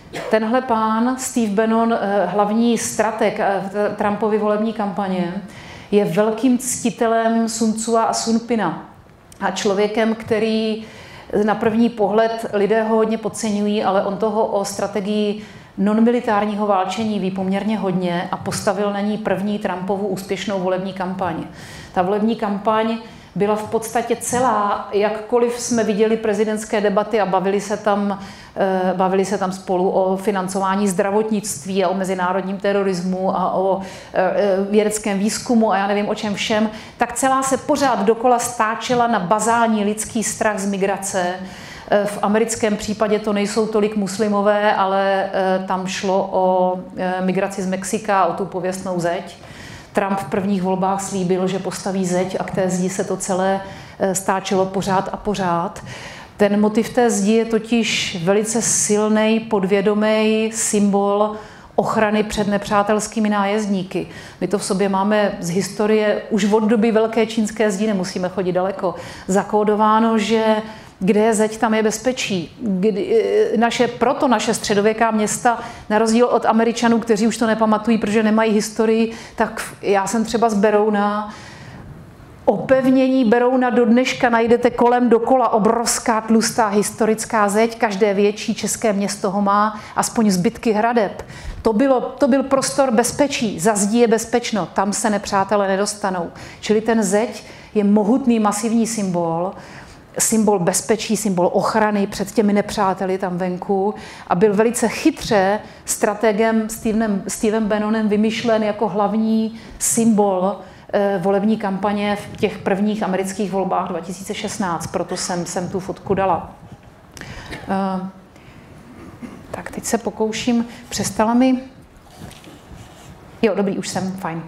tenhle pán, Steve Bannon, hlavní strateg Trumpovy volební kampaně, je velkým ctitelem Sun Tzu a Sun Pina a člověkem, který na první pohled lidé ho hodně podceňují, ale on toho o strategii nonmilitárního válčení ví poměrně hodně a postavil na ní první Trumpovu úspěšnou volební kampaň. Ta volební kampaň byla v podstatě celá, jakkoliv jsme viděli prezidentské debaty a bavili se tam, bavili se tam spolu o financování zdravotnictví a o mezinárodním terorismu a o vědeckém výzkumu a já nevím o čem všem, tak celá se pořád dokola stáčela na bazální lidský strach z migrace. V americkém případě to nejsou tolik muslimové, ale tam šlo o migraci z Mexika, o tu pověstnou zeď. Trump v prvních volbách slíbil, že postaví zeď a k té zdi se to celé stáčelo pořád a pořád. Ten motiv té zdi je totiž velice silný, podvědomý symbol ochrany před nepřátelskými nájezdníky. My to v sobě máme z historie už od doby Velké čínské zdi, nemusíme chodit daleko, zakódováno, že kde je zeď, tam je bezpečí. Kdy, naše, proto naše středověká města, na rozdíl od Američanů, kteří už to nepamatují, protože nemají historii, tak já jsem třeba z Berouna. Opevnění Berouna do dneška najdete kolem dokola obrovská tlustá historická zeď. Každé větší české město ho má, aspoň zbytky hradeb. To, bylo, to byl prostor bezpečí. Za zdí je bezpečno, tam se nepřátelé nedostanou. Čili ten zeď je mohutný masivní symbol, symbol bezpečí, symbol ochrany před těmi nepřáteli tam venku a byl velice chytře strategem Stevem, Stevem Bannonem vymyšlen jako hlavní symbol eh, volební kampaně v těch prvních amerických volbách dva tisíce šestnáct, proto jsem, jsem tu fotku dala. Eh, tak teď se pokouším, přestala mi... Jo, dobrý, už jsem, fajn.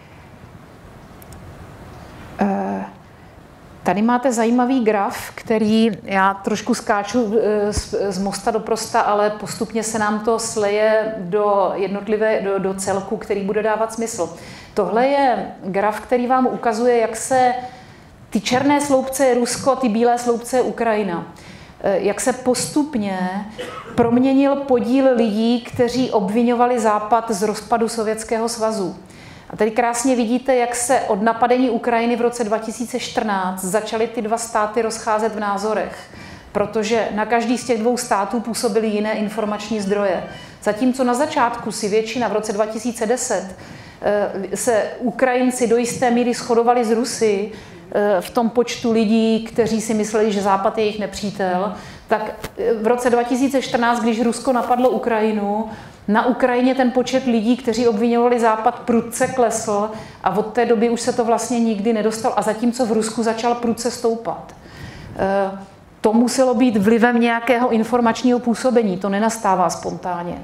Eh, Tady máte zajímavý graf, který já trošku skáču z, z mosta do prosta, ale postupně se nám to sleje do jednotlivé, do, do celku, který bude dávat smysl. Tohle je graf, který vám ukazuje, jak se ty černé sloupce je Rusko, ty bílé sloupce je Ukrajina. Jak se postupně proměnil podíl lidí, kteří obviňovali Západ z rozpadu Sovětského svazu. A tady krásně vidíte, jak se od napadení Ukrajiny v roce dva tisíce čtrnáct začaly ty dva státy rozcházet v názorech, protože na každý z těch dvou států působily jiné informační zdroje. Zatímco na začátku si většina v roce dva tisíce deset se Ukrajinci do jisté míry shodovali s Rusy v tom počtu lidí, kteří si mysleli, že Západ je jejich nepřítel, tak v roce dva tisíce čtrnáct, když Rusko napadlo Ukrajinu, na Ukrajině ten počet lidí, kteří obviňovali Západ, prudce klesl a od té doby už se to vlastně nikdy nedostal. A zatímco v Rusku začal prudce stoupat. To muselo být vlivem nějakého informačního působení, to nenastává spontánně.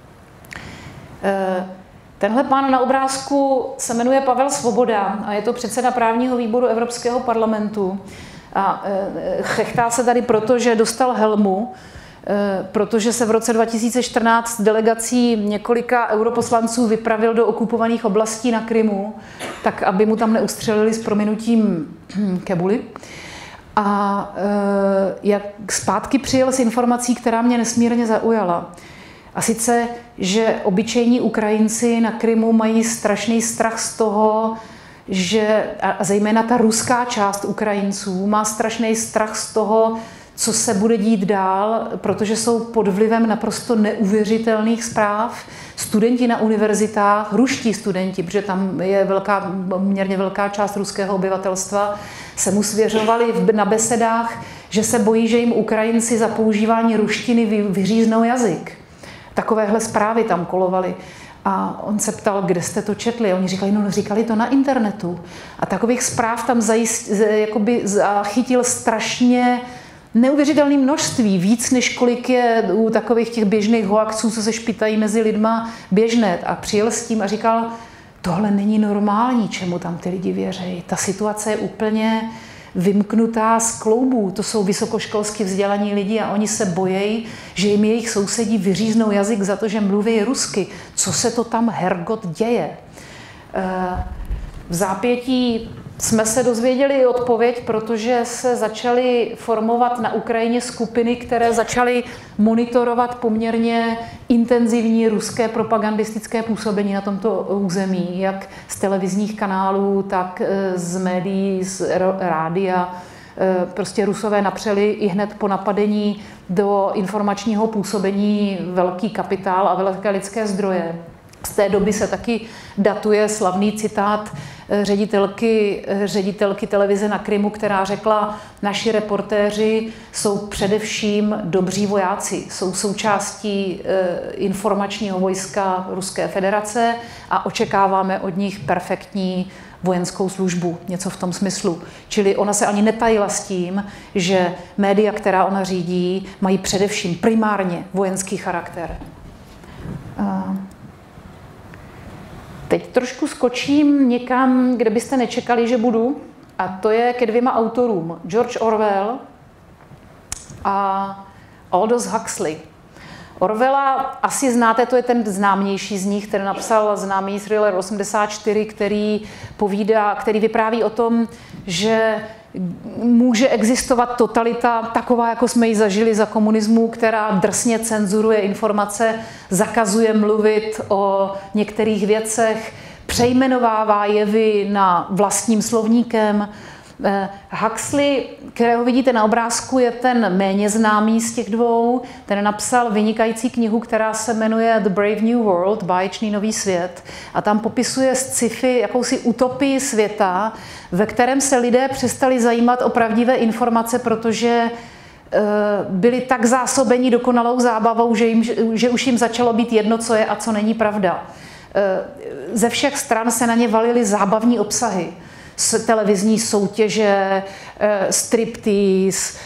Tenhle pán na obrázku se jmenuje Pavel Svoboda a je to předseda právního výboru Evropského parlamentu. A chechtá se tady proto, že dostal helmu, protože se v roce dva tisíce čtrnáct delegací několika europoslanců vypravil do okupovaných oblastí na Krymu, tak aby mu tam neustřelili s prominutím kebuli. A jak zpátky přijel s informací, která mě nesmírně zaujala. A sice, že obyčejní Ukrajinci na Krymu mají strašný strach z toho, že, a zejména ta ruská část Ukrajinců má strašný strach z toho, co se bude dít dál, protože jsou pod vlivem naprosto neuvěřitelných zpráv. Studenti na univerzitách, ruští studenti, protože tam je velká, poměrně velká část ruského obyvatelstva, se mu svěřovali na besedách, že se bojí, že jim Ukrajinci za používání ruštiny vyříznou jazyk. Takovéhle zprávy tam kolovaly. A on se ptal, kde jste to četli. A oni říkali, no říkali to na internetu. A takových zpráv tam zajist, jakoby zachytil strašně neuvěřitelné množství, víc než kolik je u takových těch běžných hoaxů, co se špitají mezi lidma, běžné. A přijel s tím a říkal, tohle není normální, čemu tam ty lidi věří. Ta situace je úplně vymknutá z kloubů. To jsou vysokoškolsky vzdělaní lidi a oni se bojejí, že jim jejich sousedí vyříznou jazyk za to, že mluví rusky. Co se to tam hergot děje? V zápětí jsme se dozvěděli odpověď, protože se začaly formovat na Ukrajině skupiny, které začaly monitorovat poměrně intenzivní ruské propagandistické působení na tomto území, jak z televizních kanálů, tak z médií, z rádia. Prostě Rusové napřeli i hned po napadení do informačního působení velký kapitál a velké lidské zdroje. Z té doby se taky datuje slavný citát ředitelky, ředitelky televize na Krymu, která řekla, naši reportéři jsou především dobří vojáci, jsou součástí informačního vojska Ruské federace a očekáváme od nich perfektní vojenskou službu, něco v tom smyslu. Čili ona se ani netajila s tím, že média, která ona řídí, mají především primárně vojenský charakter. Teď trošku skočím někam, kde byste nečekali, že budu, a to je ke dvěma autorům, George Orwell a Aldous Huxley. Orwella asi znáte, to je ten známější z nich, který napsal známý thriller osmdesát čtyři, který povídá, který vypráví o tom, že může existovat totalita taková, jako jsme ji zažili za komunismu, která drsně cenzuruje informace, zakazuje mluvit o některých věcech, přejmenovává jevy na vlastním slovníkem. Huxley, kterého vidíte na obrázku, je ten méně známý z těch dvou. Ten napsal vynikající knihu, která se jmenuje The Brave New World, báječný nový svět. A tam popisuje sci-fi jakousi utopii světa, ve kterém se lidé přestali zajímat o pravdivé informace, protože byli tak zásobeni dokonalou zábavou, že, jim, že už jim začalo být jedno, co je a co není pravda. Ze všech stran se na ně valily zábavní obsahy. Televizní soutěže, striptease,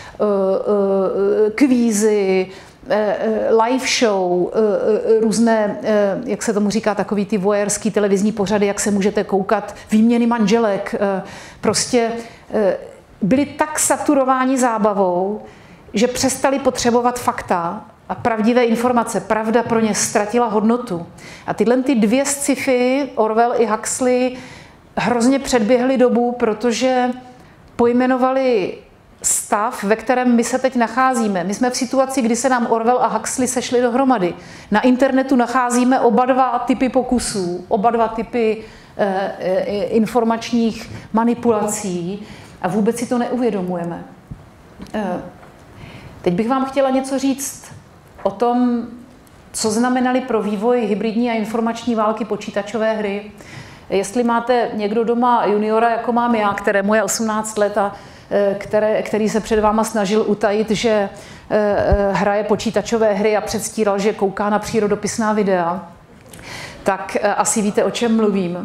kvízy, live show, různé, jak se tomu říká, takový ty voyeurský televizní pořady, jak se můžete koukat, výměny manželek. Prostě byli tak saturováni zábavou, že přestali potřebovat fakta a pravdivé informace. Pravda pro ně ztratila hodnotu. A tyhle ty dvě sci-fi, Orwell i Huxley, hrozně předběhli dobu, protože pojmenovali stav, ve kterém my se teď nacházíme. My jsme v situaci, kdy se nám Orwell a Huxley sešli dohromady. Na internetu nacházíme oba dva typy pokusů, oba dva typy eh, eh, informačních manipulací a vůbec si to neuvědomujeme. Eh, teď bych vám chtěla něco říct o tom, co znamenaly pro vývoj hybridní a informační války počítačové hry. Jestli máte někdo doma juniora, jako mám já, kterému je osmnáct let a které, který se před váma snažil utajit, že hraje počítačové hry a předstíral, že kouká na přírodopisná videa, tak asi víte, o čem mluvím.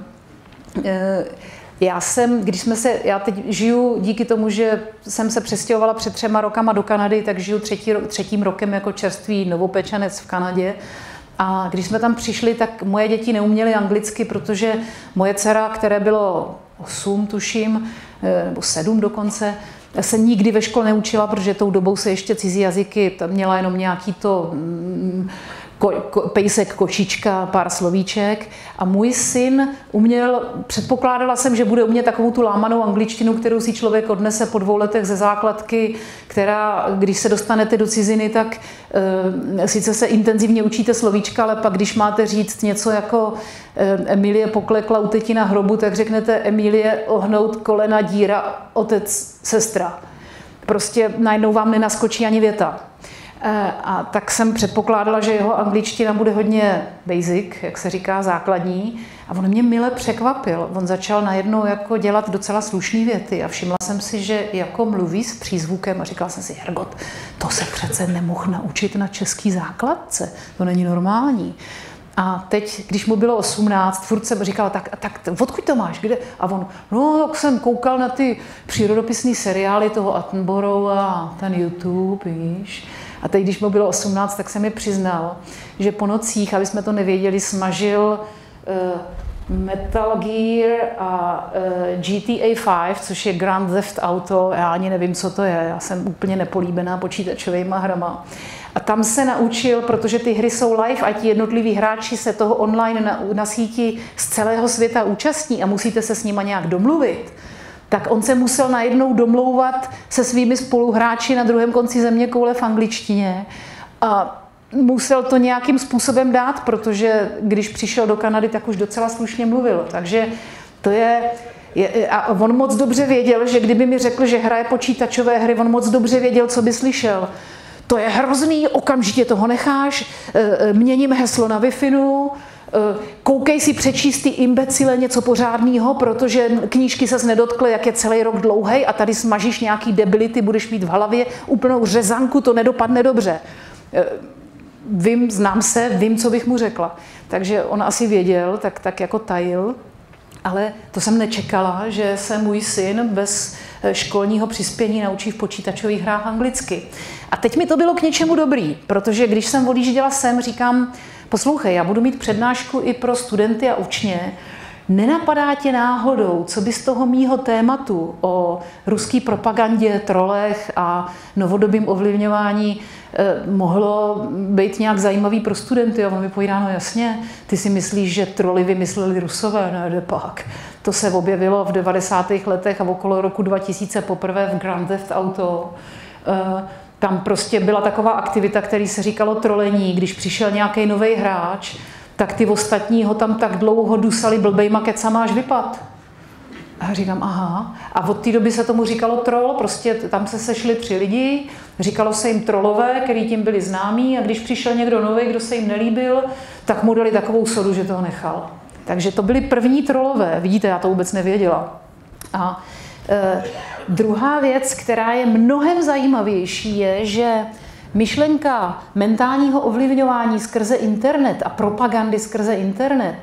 Já jsem, když jsme se, já teď žiju díky tomu, že jsem se přestěhovala před třema rokama do Kanady, tak žiju třetí, třetím rokem jako čerstvý novopečenec v Kanadě. A když jsme tam přišli, tak moje děti neuměly anglicky, protože moje dcera, které bylo osm, tuším, nebo sedm dokonce, se nikdy ve škole neučila, protože tou dobou se ještě cizí jazyky, tam měla jenom nějaký to ko, ko, pejsek, kočička, pár slovíček. A můj syn uměl, předpokládala jsem, že bude umět takovou tu lámanou angličtinu, kterou si člověk odnese po dvou letech ze základky, která, když se dostanete do ciziny, tak e, sice se intenzivně učíte slovíčka, ale pak, když máte říct něco jako e, Emilie poklekla u teti na hrobu, tak řeknete Emilie ohnout kolena díra, otec, sestra. Prostě najednou vám nenaskočí ani věta. A tak jsem předpokládala, že jeho angličtina bude hodně basic, jak se říká, základní. A on mě mile překvapil. On začal najednou jako dělat docela slušné věty a všimla jsem si, že jako mluví s přízvukem a říkala jsem si, Hergot, to se přece nemohl naučit na český základce. To není normální. A teď, když mu bylo osmnáct, furt jsem říkala, tak, tak odkud to máš, kde? A on, no, tak jsem koukal na ty přírodopisné seriály toho Attenborough a ten YouTube, víš. A teď, když mu bylo osmnáct, tak se mi přiznal, že po nocích, aby jsme to nevěděli, smažil uh, Metal Gear a uh, G T A pět, což je Grand Theft Auto, já ani nevím, co to je, já jsem úplně nepolíbená počítačovýma hrama. A tam se naučil, protože ty hry jsou live a ti jednotliví hráči se toho online na, na síti z celého světa účastní a musíte se s nima nějak domluvit, tak on se musel najednou domlouvat se svými spoluhráči na druhém konci země koule v angličtině a musel to nějakým způsobem dát, protože když přišel do Kanady, tak už docela slušně mluvil. Takže to je, je... A on moc dobře věděl, že kdyby mi řekl, že hraje počítačové hry, on moc dobře věděl, co by slyšel. To je hrozný, okamžitě toho necháš, měním heslo na Wi-Fi, koukej si přečíst ty imbecile něco pořádného, protože knížky ses nedotkly, jak je celý rok dlouhej a tady smažíš nějaký debility, budeš mít v hlavě úplnou řezanku, to nedopadne dobře. Vím, znám se, vím, co bych mu řekla. Takže on asi věděl, tak, tak jako tajil, ale to jsem nečekala, že se můj syn bez školního přispění naučí v počítačových hrách anglicky. A teď mi to bylo k něčemu dobrý, protože když jsem odjížděla sem, říkám, poslouchej, já budu mít přednášku i pro studenty a učně, nenapadá tě náhodou, co by z toho mýho tématu o ruské propagandě, trolech a novodobým ovlivňování eh, mohlo být nějak zajímavý pro studenty? A on mi povídá, no jasně, ty si myslíš, že troly vymysleli Rusové? Ne, jde pak. To se objevilo v devadesátých letech a okolo roku dva tisíce poprvé v Grand Theft Auto. Eh, tam prostě byla taková aktivita, který se říkalo trolení, když přišel nějaký nový hráč, tak ty ostatní ho tam tak dlouho dusali blbejma kecama, až vypad. A říkám, aha. A od té doby se tomu říkalo troll, prostě tam se sešli tři lidi, říkalo se jim trolové, který tím byli známí a když přišel někdo nový, kdo se jim nelíbil, tak mu dali takovou sodu, že toho nechal. Takže to byli první trolové, vidíte, já to vůbec nevěděla. A e, druhá věc, která je mnohem zajímavější, je, že myšlenka mentálního ovlivňování skrze internet a propagandy skrze internet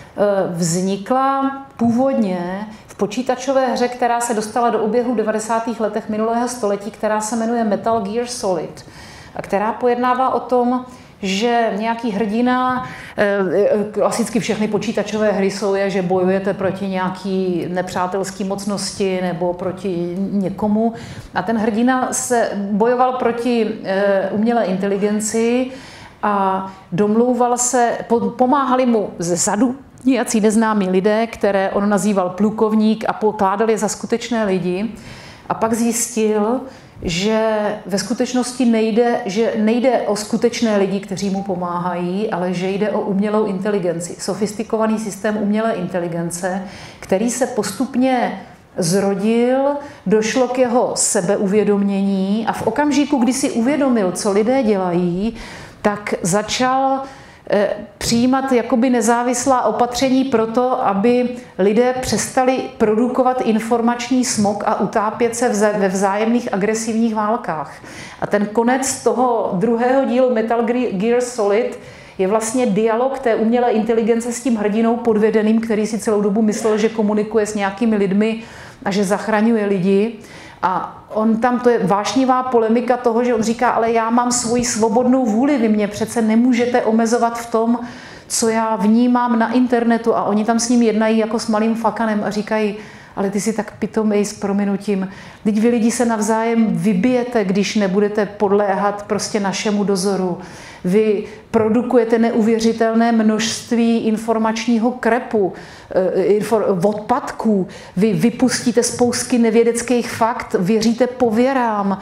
vznikla původně v počítačové hře, která se dostala do oběhu v devadesátých letech minulého století, která se jmenuje Metal Gear Solid a která pojednává o tom, že nějaký hrdina, klasicky všechny počítačové hry jsou, je, že bojujete proti nějaký nepřátelský mocnosti nebo proti někomu. A ten hrdina se bojoval proti umělé inteligenci a domlouval se, pomáhali mu ze zadu nějací neznámí lidé, které on nazýval plukovník a pokládal je za skutečné lidi. A pak zjistil, že ve skutečnosti nejde, že nejde o skutečné lidi, kteří mu pomáhají, ale že jde o umělou inteligenci, sofistikovaný systém umělé inteligence, který se postupně zrodil, došlo k jeho sebeuvědomění a v okamžiku, kdy si uvědomil, co lidé dělají, tak začal přijímat jakoby nezávislá opatření pro to, aby lidé přestali produkovat informační smog a utápět se ve vzájemných agresivních válkách. A ten konec toho druhého dílu Metal Gear Solid je vlastně dialog té umělé inteligence s tím hrdinou podvedeným, který si celou dobu myslel, že komunikuje s nějakými lidmi a že zachraňuje lidi. A on tam, to je vášnivá polemika toho, že on říká, ale já mám svoji svobodnou vůli, vy mě přece nemůžete omezovat v tom, co já vnímám na internetu. A oni tam s ním jednají jako s malým fakanem a říkají, ale ty si tak pitomej s prominutím. Teď vy lidi se navzájem vybijete, když nebudete podléhat prostě našemu dozoru. Vy produkujete neuvěřitelné množství informačního krepu, odpadků, vy vypustíte spousty nevědeckých fakt, věříte pověrám,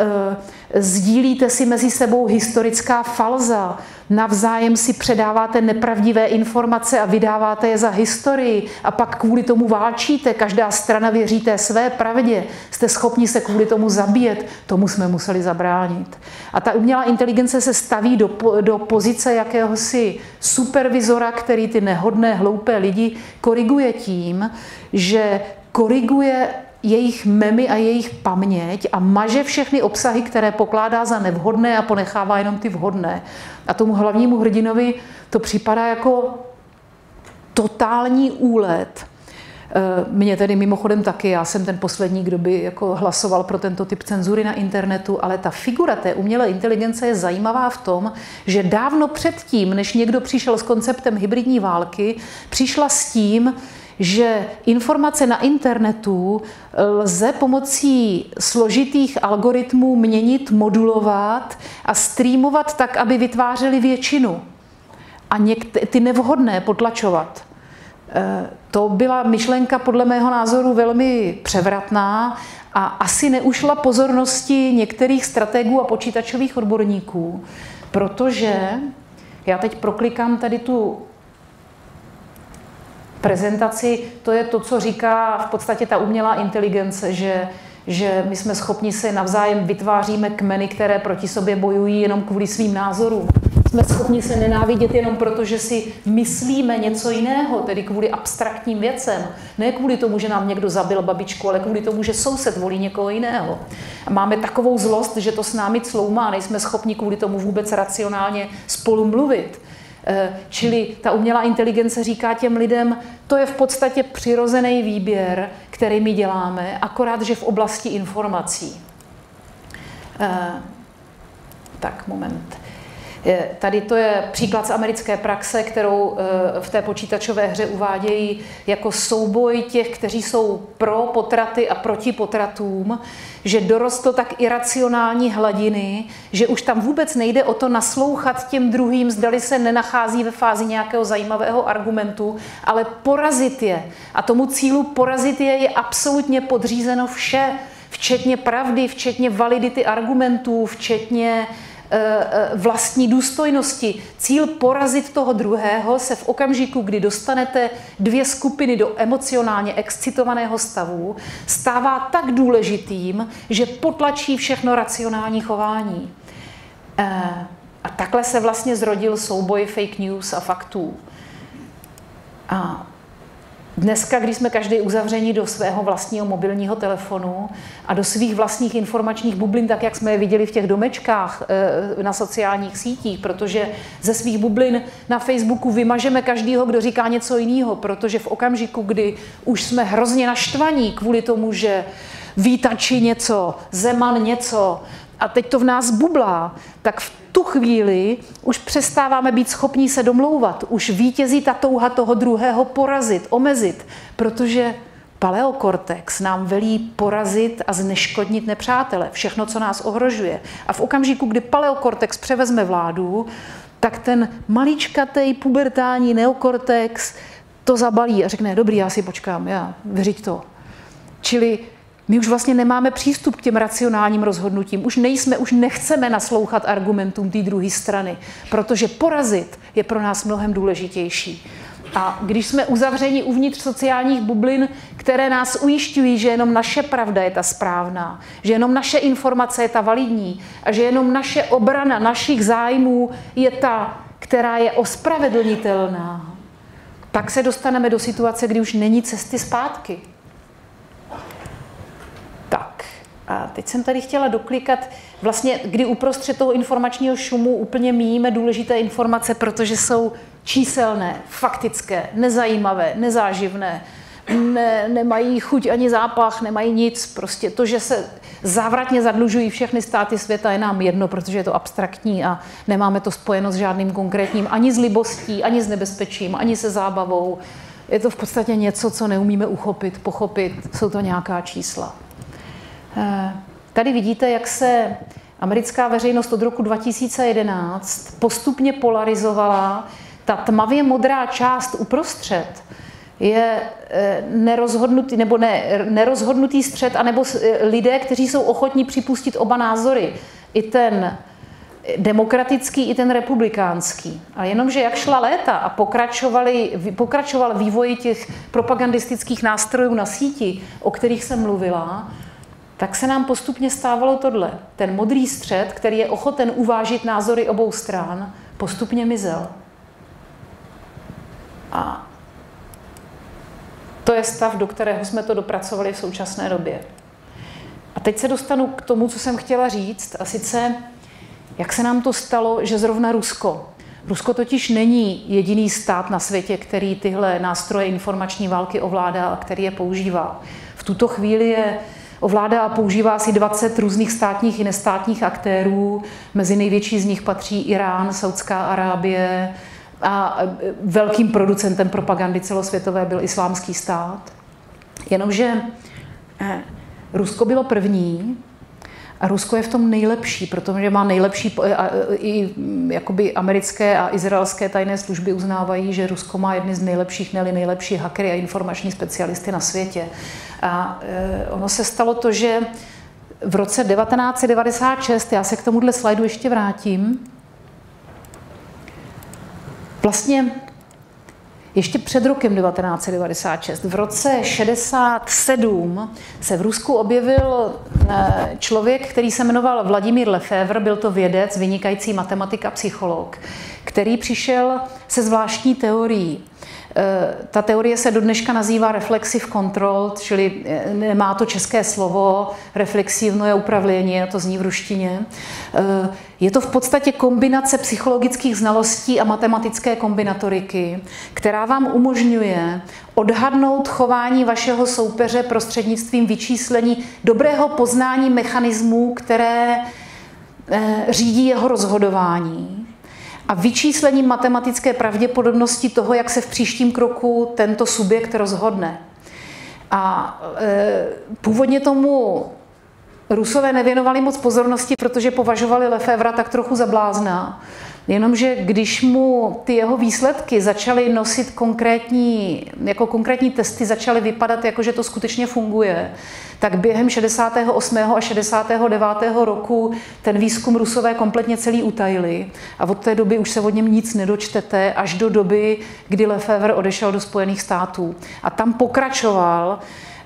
sdílíte si mezi sebou historická falza, navzájem si předáváte nepravdivé informace a vydáváte je za historii a pak kvůli tomu válčíte, každá strana věří té své pravdě, jste schopni se kvůli tomu zabíjet, tomu jsme museli zabránit. A ta umělá inteligence se staví do, do pozice jakéhosi supervizora, který ty nehodné, hloupé lidi koriguje tím, že koriguje jejich memy a jejich paměť a maže všechny obsahy, které pokládá za nevhodné a ponechává jenom ty vhodné. A tomu hlavnímu hrdinovi to připadá jako totální úlet. Mně tedy mimochodem taky, já jsem ten poslední, kdo by jako hlasoval pro tento typ cenzury na internetu, ale ta figura té umělé inteligence je zajímavá v tom, že dávno předtím, než někdo přišel s konceptem hybridní války, přišla s tím, že informace na internetu lze pomocí složitých algoritmů měnit, modulovat a streamovat tak, aby vytvářely většinu a někt- ty nevhodné potlačovat. To byla myšlenka podle mého názoru velmi převratná a asi neušla pozornosti některých strategů a počítačových odborníků, protože já teď proklikám tady tu prezentaci, to je to, co říká v podstatě ta umělá inteligence, že, že my jsme schopni se navzájem vytváříme kmeny, které proti sobě bojují jenom kvůli svým názorům. Jsme schopni se nenávidět jenom proto, že si myslíme něco jiného, tedy kvůli abstraktním věcem. Ne kvůli tomu, že nám někdo zabil babičku, ale kvůli tomu, že soused volí někoho jiného. A máme takovou zlost, že to s námi cloumá, nejsme schopni kvůli tomu vůbec racionálně spolu mluvit. Čili ta umělá inteligence říká těm lidem, to je v podstatě přirozený výběr, který my děláme, akorát, že v oblasti informací. Tak, moment. Tady to je příklad z americké praxe, kterou v té počítačové hře uvádějí jako souboj těch, kteří jsou pro potraty a proti potratům, že dorostl tak iracionální hladiny, že už tam vůbec nejde o to naslouchat těm druhým, zdali se nenachází ve fázi nějakého zajímavého argumentu, ale porazit je. A tomu cílu porazit je je absolutně podřízeno vše, včetně pravdy, včetně validity argumentů, včetně vlastní důstojnosti. Cíl porazit toho druhého se v okamžiku, kdy dostanete dvě skupiny do emocionálně excitovaného stavu, stává tak důležitým, že potlačí všechno racionální chování. A takhle se vlastně zrodil souboj fake news a faktů. A dneska, když jsme každý uzavření do svého vlastního mobilního telefonu a do svých vlastních informačních bublin, tak jak jsme je viděli v těch domečkách na sociálních sítích, protože ze svých bublin na Facebooku vymažeme každýho, kdo říká něco jiného, protože v okamžiku, kdy už jsme hrozně naštvaní kvůli tomu, že Vítači něco, Zeman něco, a teď to v nás bublá, tak v tu chvíli už přestáváme být schopní se domlouvat. Už vítězí ta touha toho druhého porazit, omezit, protože paleokortex nám velí porazit a zneškodnit nepřátele, všechno, co nás ohrožuje. A v okamžiku, kdy paleokortex převezme vládu, tak ten maličkatej pubertální neokortex to zabalí a řekne, dobrý, já si počkám, já, vyřiď to. Čili my už vlastně nemáme přístup k těm racionálním rozhodnutím. Už nejsme, už nechceme naslouchat argumentům té druhé strany, protože porazit je pro nás mnohem důležitější. A když jsme uzavřeni uvnitř sociálních bublin, které nás ujišťují, že jenom naše pravda je ta správná, že jenom naše informace je ta validní a že jenom naše obrana našich zájmů je ta, která je ospravedlnitelná, tak se dostaneme do situace, kdy už není cesty zpátky. Tak, a teď jsem tady chtěla doklikat, vlastně, kdy uprostřed toho informačního šumu úplně míjíme důležité informace, protože jsou číselné, faktické, nezajímavé, nezáživné, ne, nemají chuť ani zápach, nemají nic. Prostě to, že se závratně zadlužují všechny státy světa, je nám jedno, protože je to abstraktní a nemáme to spojeno s žádným konkrétním, ani s libostí, ani s nebezpečím, ani se zábavou. Je to v podstatě něco, co neumíme uchopit, pochopit, jsou to nějaká čísla. Tady vidíte, jak se americká veřejnost od roku dva tisíce jedenáct postupně polarizovala. Ta tmavě modrá část uprostřed je nerozhodnutý, nebo ne, nerozhodnutý střed, anebo lidé, kteří jsou ochotní připustit oba názory. I ten demokratický, i ten republikánský. A jenomže jak šla léta a pokračoval vývoj těch propagandistických nástrojů na síti, o kterých jsem mluvila, tak se nám postupně stávalo tohle. Ten modrý střed, který je ochoten uvážit názory obou stran, postupně mizel. A to je stav, do kterého jsme to dopracovali v současné době. A teď se dostanu k tomu, co jsem chtěla říct, a sice, jak se nám to stalo, že zrovna Rusko. Rusko totiž není jediný stát na světě, který tyhle nástroje informační války ovládá a který je používá. V tuto chvíli je ovládá a používá asi dvacet různých státních i nestátních aktérů. Mezi největší z nich patří Irán, Saudská Arábie a velkým producentem propagandy celosvětové byl Islámský stát. Jenomže Rusko bylo první a Rusko je v tom nejlepší, protože má nejlepší, i jakoby americké a izraelské tajné služby uznávají, že Rusko má jedny z nejlepších, ne nejlepší hackery a informační specialisty na světě. A ono se stalo to, že v roce devatenáct set devadesát šest, já se k tomuhle slajdu ještě vrátím, vlastně ještě před rokem devatenáct set devadesát šest, v roce šedesát sedm se v Rusku objevil člověk, který se jmenoval Vladimír Lefevre, byl to vědec, vynikající matematik a psycholog, který přišel se zvláštní teorií. Ta teorie se do dneška nazývá reflexive control, čili nemá to české slovo, reflexivné upravlení, to zní v ruštině. Je to v podstatě kombinace psychologických znalostí a matematické kombinatoriky, která vám umožňuje odhadnout chování vašeho soupeře prostřednictvím vyčíslení dobrého poznání mechanismů, které řídí jeho rozhodování, a vyčíslením matematické pravděpodobnosti toho, jak se v příštím kroku tento subjekt rozhodne. A e, původně tomu Rusové nevěnovali moc pozornosti, protože považovali Lefevra tak trochu za blázna. Jenomže když mu ty jeho výsledky začaly nosit konkrétní, jako konkrétní testy, začaly vypadat jako, že to skutečně funguje, tak během šedesátého osmého a šedesátého devátého roku ten výzkum Rusové kompletně celý utajili a od té doby už se od něm nic nedočtete až do doby, kdy Lefevre odešel do Spojených států. A tam pokračoval,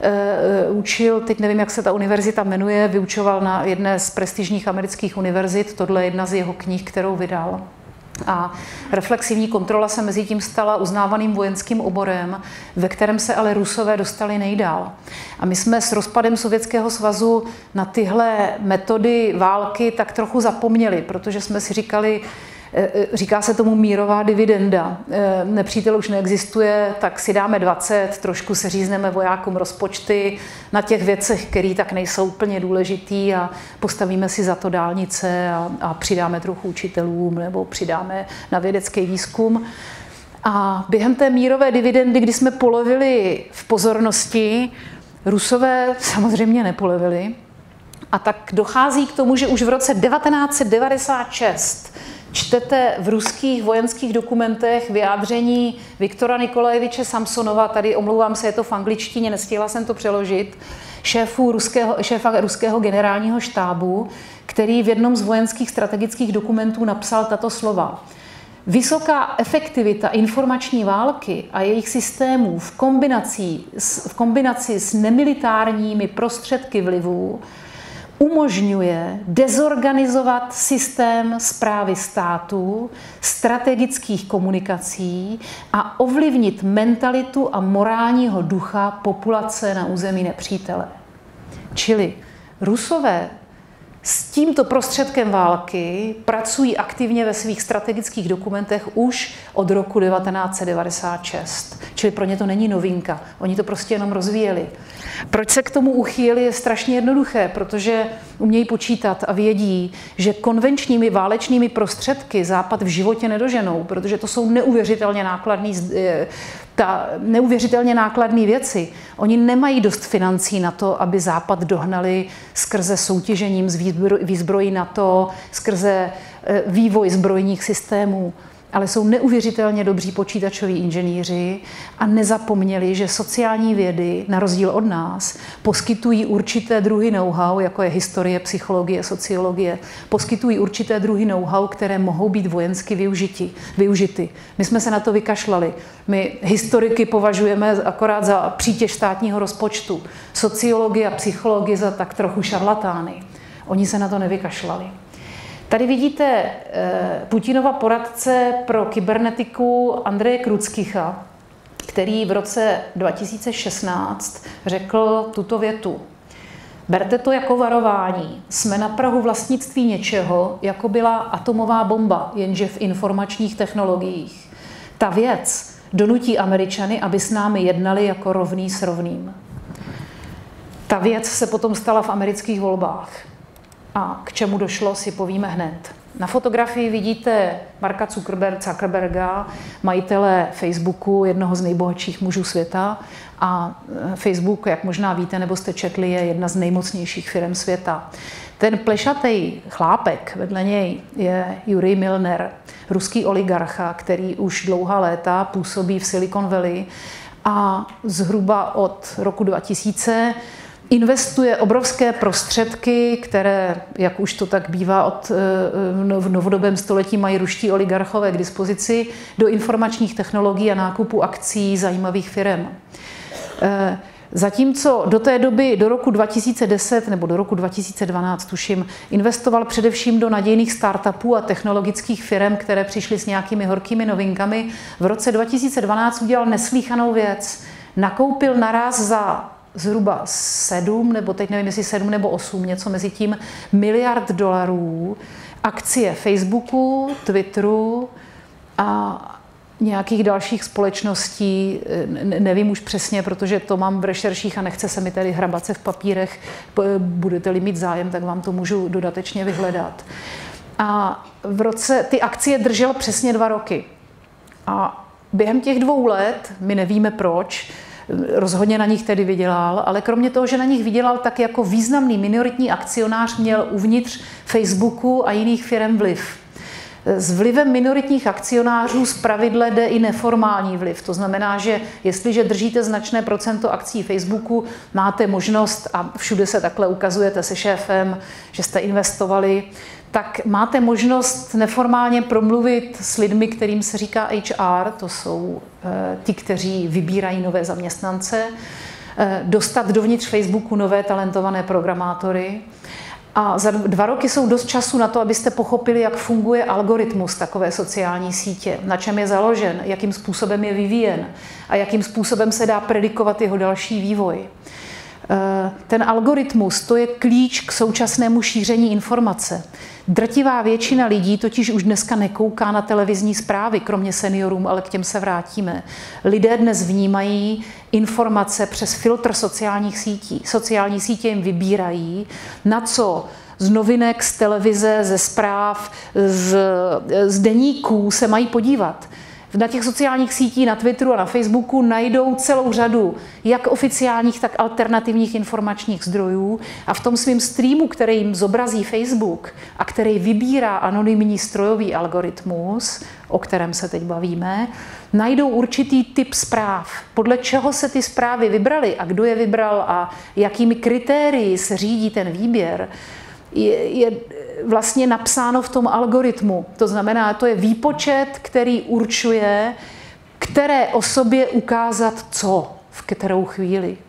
učil, teď nevím, jak se ta univerzita jmenuje, vyučoval na jedné z prestižních amerických univerzit, tohle je jedna z jeho knih, kterou vydal. A reflexivní kontrola se mezi tím stala uznávaným vojenským oborem, ve kterém se ale Rusové dostali nejdál. A my jsme s rozpadem Sovětského svazu na tyhle metody války tak trochu zapomněli, protože jsme si říkali, říká se tomu mírová dividenda. Nepřítel už neexistuje, tak si dáme dvacet, trošku se řízneme vojákům rozpočty na těch věcech, které tak nejsou úplně důležitý a postavíme si za to dálnice a, a přidáme trochu učitelům nebo přidáme na vědecký výzkum. A během té mírové dividendy, kdy jsme polevili v pozornosti, Rusové samozřejmě nepolevili. A tak dochází k tomu, že už v roce devatenáct set devadesát šest čtete v ruských vojenských dokumentech vyjádření Viktora Nikolajeviče Samsonova, tady omlouvám se, je to v angličtině, nestihla jsem to přeložit, šéfu ruského, šéfa ruského generálního štábu, který v jednom z vojenských strategických dokumentů napsal tato slova. Vysoká efektivita informační války a jejich systémů v kombinaci, v kombinaci s nemilitárními prostředky vlivu umožňuje dezorganizovat systém správy státu, strategických komunikací a ovlivnit mentalitu a morálního ducha populace na území nepřítele. Čili Rusové s tímto prostředkem války pracují aktivně ve svých strategických dokumentech už od roku devatenáct set devadesát šest. Čili pro ně to není novinka. Oni to prostě jenom rozvíjeli. Proč se k tomu uchýlili, je strašně jednoduché, protože umějí počítat a vědí, že konvenčními válečnými prostředky Západ v životě nedoženou, protože to jsou neuvěřitelně nákladný, ta neuvěřitelně nákladné věci. Oni nemají dost financí na to, aby Západ dohnali skrze soutěžením z výzbrojí NATO, skrze vývoj zbrojních systémů. Ale jsou neuvěřitelně dobří počítačoví inženýři a nezapomněli, že sociální vědy, na rozdíl od nás, poskytují určité druhy know-how, jako je historie, psychologie, sociologie, poskytují určité druhy know-how, které mohou být vojensky využiti, využity. My jsme se na to vykašlali. My historiky považujeme akorát za přítěž státního rozpočtu, sociologie a psychologie za tak trochu šarlatány. Oni se na to nevykašlali. Tady vidíte Putinova poradce pro kybernetiku Andreje Kruckycha, který v roce dva tisíce šestnáct řekl tuto větu. Berte to jako varování. Jsme na prahu vlastnictví něčeho, jako byla atomová bomba, jenže v informačních technologiích. Ta věc donutí Američany, aby s námi jednali jako rovný s rovným. Ta věc se potom stala v amerických volbách. A k čemu došlo, si povíme hned. Na fotografii vidíte Marka Zuckerberga, majitele Facebooku, jednoho z nejbohatších mužů světa. A Facebook, jak možná víte, nebo jste četli, je jedna z nejmocnějších firm světa. Ten plešatý chlápek vedle něj je Jurij Milner, ruský oligarcha, který už dlouhá léta působí v Silicon Valley a zhruba od roku dva tisíce investuje obrovské prostředky, které, jak už to tak bývá od, v novodobém století, mají ruští oligarchové k dispozici, do informačních technologií a nákupu akcí zajímavých firm. Zatímco do té doby, do roku dva tisíce deset nebo do roku dva tisíce dvanáct, tuším, investoval především do nadějných startupů a technologických firm, které přišly s nějakými horkými novinkami, v roce dva tisíce dvanáct udělal neslýchanou věc. Nakoupil naraz za zhruba sedm, nebo teď nevím, jestli sedm nebo osm, něco mezi tím, miliard dolarů akcie Facebooku, Twitteru a nějakých dalších společností, nevím už přesně, protože to mám v rešerších a nechce se mi tady hrabat se v papírech. Budete-li mít zájem, tak vám to můžu dodatečně vyhledat. A v roce ty akcie držel přesně dva roky. A během těch dvou let, my nevíme proč, rozhodně na nich tedy vydělal, ale kromě toho, že na nich vydělal, tak jako významný minoritní akcionář měl uvnitř Facebooku a jiných firm vliv. S vlivem minoritních akcionářů zpravidla jde i neformální vliv. To znamená, že jestliže držíte značné procento akcí Facebooku, máte možnost, a všude se takhle ukazujete se šéfem, že jste investovali, tak máte možnost neformálně promluvit s lidmi, kterým se říká H R, to jsou e, ti, kteří vybírají nové zaměstnance, e, dostat dovnitř Facebooku nové talentované programátory. A za dva roky jsou dost času na to, abyste pochopili, jak funguje algoritmus takové sociální sítě, na čem je založen, jakým způsobem je vyvíjen a jakým způsobem se dá predikovat jeho další vývoj. Ten algoritmus, to je klíč k současnému šíření informace. Drtivá většina lidí totiž už dneska nekouká na televizní zprávy, kromě seniorům, ale k těm se vrátíme. Lidé dnes vnímají informace přes filtr sociálních sítí. Sociální sítě jim vybírají, na co z novinek, z televize, ze zpráv, z, z deníků se mají podívat. Na těch sociálních sítích, na Twitteru a na Facebooku najdou celou řadu jak oficiálních, tak alternativních informačních zdrojů a v tom svém streamu, který jim zobrazí Facebook a který vybírá anonymní strojový algoritmus, o kterém se teď bavíme, najdou určitý typ zpráv. Podle čeho se ty zprávy vybraly a kdo je vybral a jakými kritérii se řídí ten výběr, je, je vlastně napsáno v tom algoritmu. To znamená, to je výpočet, který určuje, které osobě ukázat co, v kterou chvíli.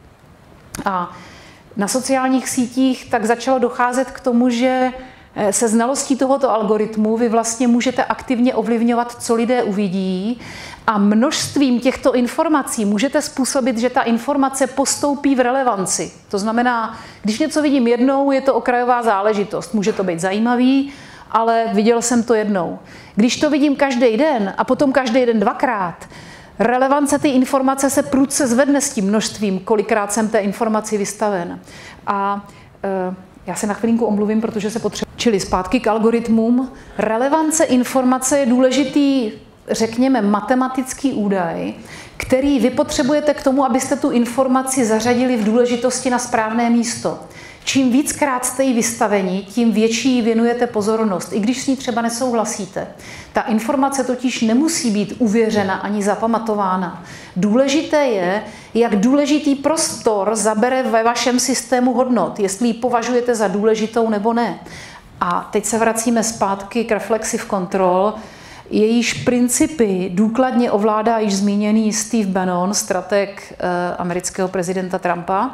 A na sociálních sítích tak začalo docházet k tomu, že se znalostí tohoto algoritmu vy vlastně můžete aktivně ovlivňovat, co lidé uvidí a množstvím těchto informací můžete způsobit, že ta informace postoupí v relevanci. To znamená, když něco vidím jednou, je to okrajová záležitost. Může to být zajímavý, ale viděl jsem to jednou. Když to vidím každý den a potom každý den dvakrát, relevance té informace se prudce zvedne s tím množstvím, kolikrát jsem té informaci vystaven. A e, já se na chvilinku omluvím, protože se potřebuji. Čili zpátky k algoritmům. Relevance informace je důležitý, řekněme, matematický údaj, který vy potřebujete k tomu, abyste tu informaci zařadili v důležitosti na správné místo. Čím víckrát jste jí vystaveni, tím větší jí věnujete pozornost, i když s ní třeba nesouhlasíte. Ta informace totiž nemusí být uvěřena ani zapamatována. Důležité je, jak důležitý prostor zabere ve vašem systému hodnot, jestli ji považujete za důležitou nebo ne. A teď se vracíme zpátky k reflexive control, jejíž principy důkladně ovládá již zmíněný Steve Bannon, strateg eh, amerického prezidenta Trumpa.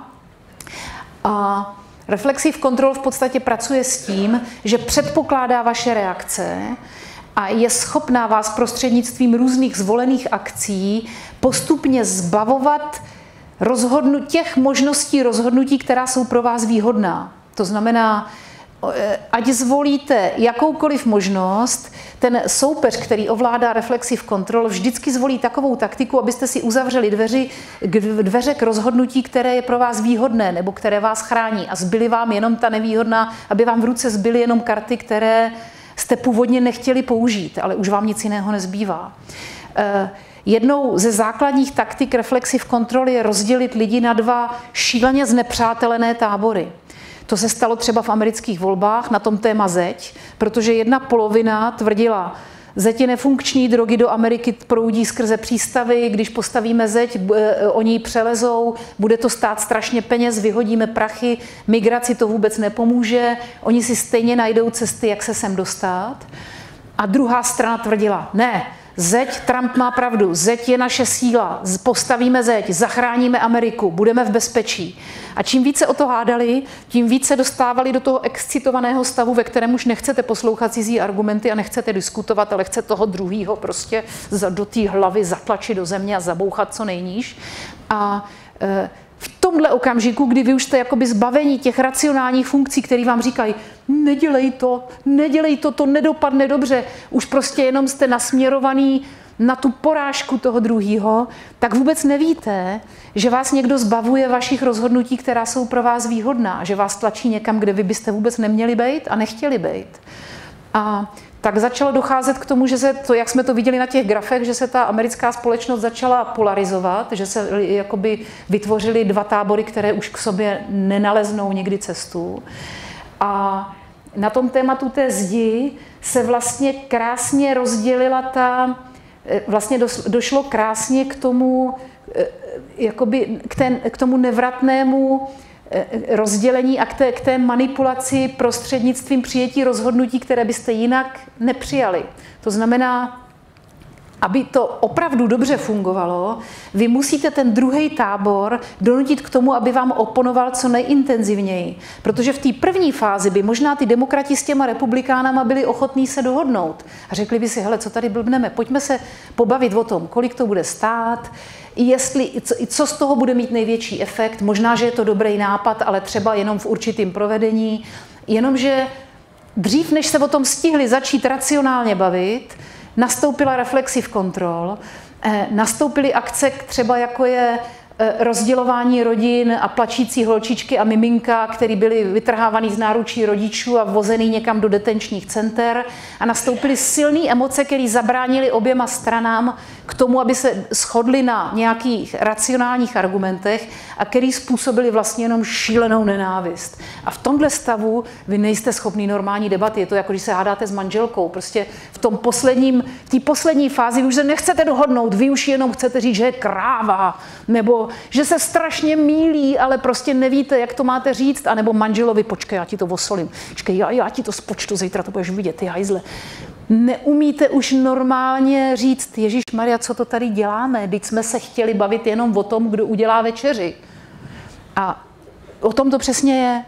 A reflexive control v podstatě pracuje s tím, že předpokládá vaše reakce a je schopná vás prostřednictvím různých zvolených akcí postupně zbavovat rozhodnu, těch možností rozhodnutí, která jsou pro vás výhodná. To znamená, ať zvolíte jakoukoliv možnost, ten soupeř, který ovládá reflexive control, vždycky zvolí takovou taktiku, abyste si uzavřeli dveři, dveře k rozhodnutí, které je pro vás výhodné nebo které vás chrání a zbyly vám jenom ta nevýhodná, aby vám v ruce zbyly jenom karty, které jste původně nechtěli použít, ale už vám nic jiného nezbývá. Jednou ze základních taktik reflexive control je rozdělit lidi na dva šíleně znepřátelené tábory. To se stalo třeba v amerických volbách na tom téma zeď, protože jedna polovina tvrdila, zeď je nefunkční, drogy do Ameriky proudí skrze přístavy, když postavíme zeď, oni ji přelezou, bude to stát strašně peněz, vyhodíme prachy, migraci to vůbec nepomůže, oni si stejně najdou cesty, jak se sem dostat. A druhá strana tvrdila, ne, zeď, Trump má pravdu, zeď je naše síla, postavíme zeď, zachráníme Ameriku, budeme v bezpečí. A čím více o to hádali, tím více dostávali do toho excitovaného stavu, ve kterém už nechcete poslouchat cizí argumenty a nechcete diskutovat, ale chcete toho druhýho prostě do té hlavy zatlačit do země a zabouchat co nejníž. A e, v tomhle okamžiku, kdy vy už jste jakoby zbavení těch racionálních funkcí, které vám říkají, nedělej to, nedělej to, to nedopadne dobře, už prostě jenom jste nasměrovaný na tu porážku toho druhého, tak vůbec nevíte, že vás někdo zbavuje vašich rozhodnutí, která jsou pro vás výhodná, že vás tlačí někam, kde vy byste vůbec neměli být a nechtěli být. A tak začalo docházet k tomu, že se to, jak jsme to viděli na těch grafech, že se ta americká společnost začala polarizovat, že se jakoby vytvořily dva tábory, které už k sobě nenaleznou někdy cestu. A na tom tématu té zdi se vlastně krásně rozdělila ta, vlastně došlo krásně k tomu, jakoby k, ten, k tomu nevratnému rozdělení a k té, k té manipulaci prostřednictvím přijetí rozhodnutí, které byste jinak nepřijali. To znamená, aby to opravdu dobře fungovalo, vy musíte ten druhý tábor donutit k tomu, aby vám oponoval co nejintenzivněji. Protože v té první fázi by možná ty demokrati s těma republikánama byli ochotní se dohodnout. A řekli by si, hele, co tady blbneme, pojďme se pobavit o tom, kolik to bude stát, jestli, co, co z toho bude mít největší efekt. Možná, že je to dobrý nápad, ale třeba jenom v určitém provedení. Jenomže dřív, než se o tom stihli začít racionálně bavit, nastoupila reflexive control, nastoupily akce třeba jako je rozdělování rodin a plačící holčičky a miminka, které byly vytrhávaný z náručí rodičů a vozený někam do detenčních center a nastoupily silné emoce, které zabránily oběma stranám k tomu, aby se shodly na nějakých racionálních argumentech a který způsobili vlastně jenom šílenou nenávist. A v tomhle stavu vy nejste schopný normální debaty. Je to jako když se hádáte s manželkou. Prostě v tom posledním, v té poslední fázi vy už se nechcete dohodnout, vy už jenom chcete říct, že je kráva, nebo že se strašně mýlí, ale prostě nevíte, jak to máte říct, anebo manželovi, počkej, já ti to osolím, počkej, já, já ti to spočtu, zítra to budeš vidět, ty hajzle. Neumíte už normálně říct, Ježišmarja, co to tady děláme, teď jsme se chtěli bavit jenom o tom, kdo udělá večeři. A o tom to přesně je.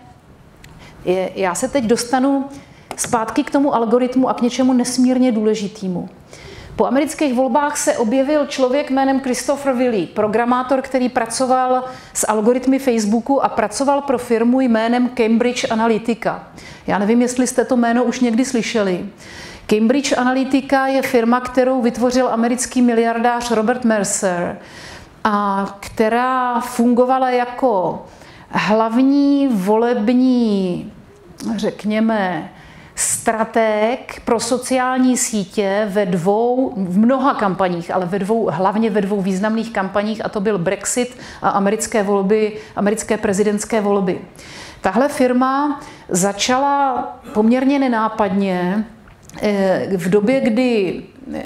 je. Já se teď dostanu zpátky k tomu algoritmu a k něčemu nesmírně důležitému. Po amerických volbách se objevil člověk jménem Christopher Willey, programátor, který pracoval s algoritmy Facebooku a pracoval pro firmu jménem Cambridge Analytica. Já nevím, jestli jste to jméno už někdy slyšeli. Cambridge Analytica je firma, kterou vytvořil americký miliardář Robert Mercer a která fungovala jako hlavní volební, řekněme, stratég pro sociální sítě ve dvou, v mnoha kampaních, ale ve dvou, hlavně ve dvou významných kampaních, a to byl Brexit a americké volby, americké prezidentské volby. Tahle firma začala poměrně nenápadně v době, kdy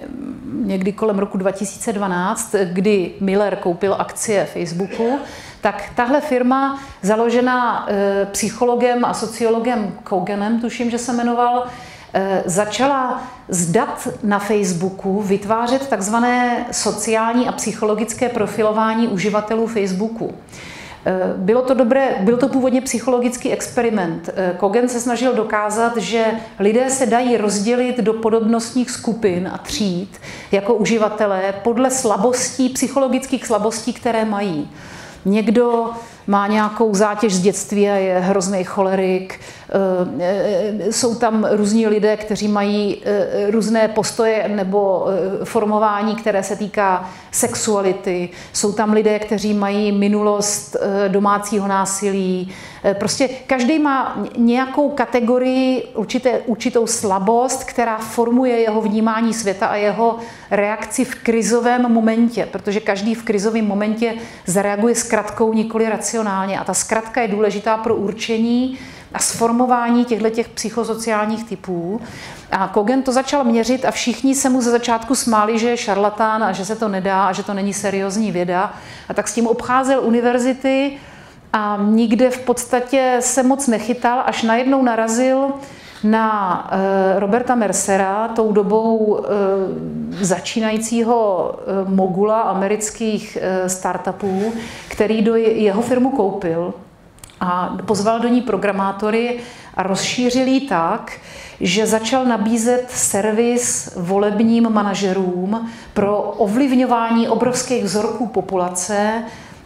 někdy kolem roku dva tisíce dvanáct, kdy Miller koupil akcie Facebooku, tak tahle firma, založená e, psychologem a sociologem Koganem, tuším, že se jmenoval, e, začala z dat na Facebooku vytvářet takzvané sociální a psychologické profilování uživatelů Facebooku. E, bylo to dobré, byl to původně psychologický experiment. E, Kogan se snažil dokázat, že lidé se dají rozdělit do podobnostních skupin a tříd jako uživatelé podle slabostí, psychologických slabostí, které mají. někdo má nějakou zátěž z dětství a je hrozný cholerik. Jsou tam různí lidé, kteří mají různé postoje nebo formování, které se týká sexuality. Jsou tam lidé, kteří mají minulost domácího násilí. Prostě každý má nějakou kategorii, určité, určitou slabost, která formuje jeho vnímání světa a jeho reakci v krizovém momentě, protože každý v krizovém momentě zareaguje zkratkou, nikoli racionálně. A ta zkratka je důležitá pro určení a sformování těchto psychosociálních typů. A Kogen to začal měřit a všichni se mu ze začátku smáli, že je šarlatán a že se to nedá a že to není seriózní věda. A tak s tím obcházel univerzity a nikde v podstatě se moc nechytal, až najednou narazil na Roberta Mercera, tou dobou začínajícího mogula amerických startupů, který do jeho firmu koupil a pozval do ní programátory a rozšířil ji tak, že začal nabízet servis volebním manažerům pro ovlivňování obrovských vzorků populace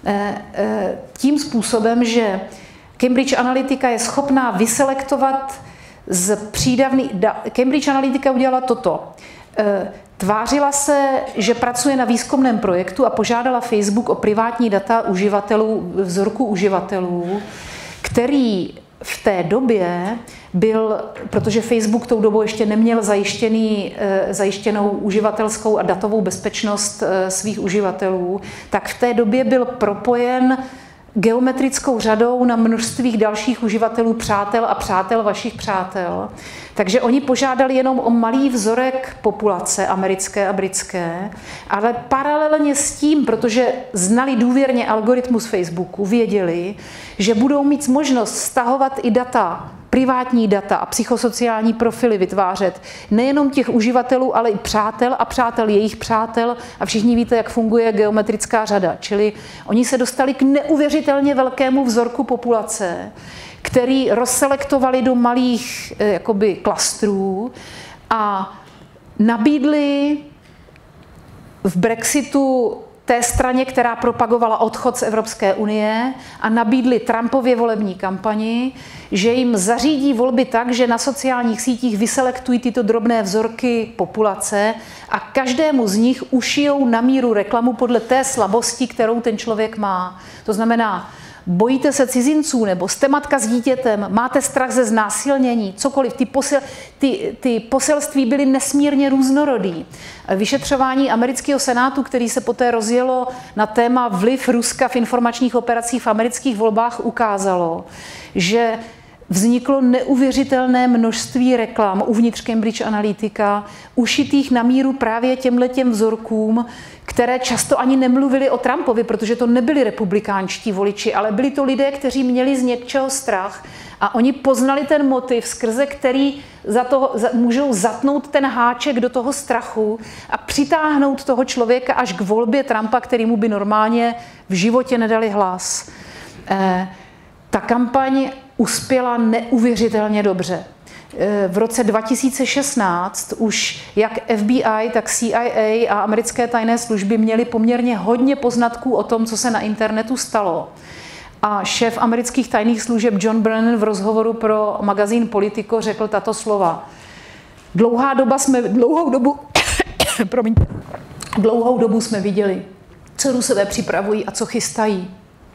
tím způsobem, že Cambridge Analytica je schopná vyselektovat z přídavný... Cambridge Analytica udělala toto. Tvářila se, že pracuje na výzkumném projektu a požádala Facebook o privátní data uživatelů, vzorku uživatelů, který v té době byl, protože Facebook tou dobou ještě neměl zajištěný, zajištěnou uživatelskou a datovou bezpečnost svých uživatelů, tak v té době byl propojen geometrickou řadou na množství dalších uživatelů, přátel a přátel vašich přátel. Takže oni požádali jenom o malý vzorek populace americké a britské, ale paralelně s tím, protože znali důvěrně algoritmus Facebooku, věděli, že budou mít možnost stahovat i data, privátní data a psychosociální profily vytvářet nejenom těch uživatelů, ale i přátel a přátel jejich přátel a všichni víte, jak funguje geometrická řada. Čili oni se dostali k neuvěřitelně velkému vzorku populace, který rozselektovali do malých jakoby klastrů a nabídli v Brexitu té straně, která propagovala odchod z Evropské unie a nabídli Trumpově volební kampani, že jim zařídí volby tak, že na sociálních sítích vyselektují tyto drobné vzorky populace a každému z nich ušijou na míru reklamu podle té slabosti, kterou ten člověk má. To znamená, bojíte se cizinců, nebo jste matka s dítětem, máte strach ze znásilnění, cokoliv. Ty, posel, ty, ty poselství byly nesmírně různorodý. Vyšetřování amerického senátu, který se poté rozjelo na téma vliv Ruska v informačních operacích v amerických volbách, ukázalo, že vzniklo neuvěřitelné množství reklam uvnitř Cambridge Analytica, ušitých na míru právě těmhletěm vzorkům, které často ani nemluvili o Trumpovi, protože to nebyli republikánští voliči, ale byli to lidé, kteří měli z něčeho strach a oni poznali ten motiv, skrze který za toho, za, můžou zatnout ten háček do toho strachu a přitáhnout toho člověka až k volbě Trumpa, kterýmu by normálně v životě nedali hlas. Eh, ta kampaň uspěla neuvěřitelně dobře. V roce dva tisíce šestnáct už jak F B I, tak C I A a americké tajné služby měly poměrně hodně poznatků o tom, co se na internetu stalo. A šéf amerických tajných služeb John Brennan v rozhovoru pro magazín Politico řekl tato slova. Dlouhá doba jsme, dlouhou dobu, promiňte, dlouhou dobu jsme viděli, co Rusové připravují a co chystají.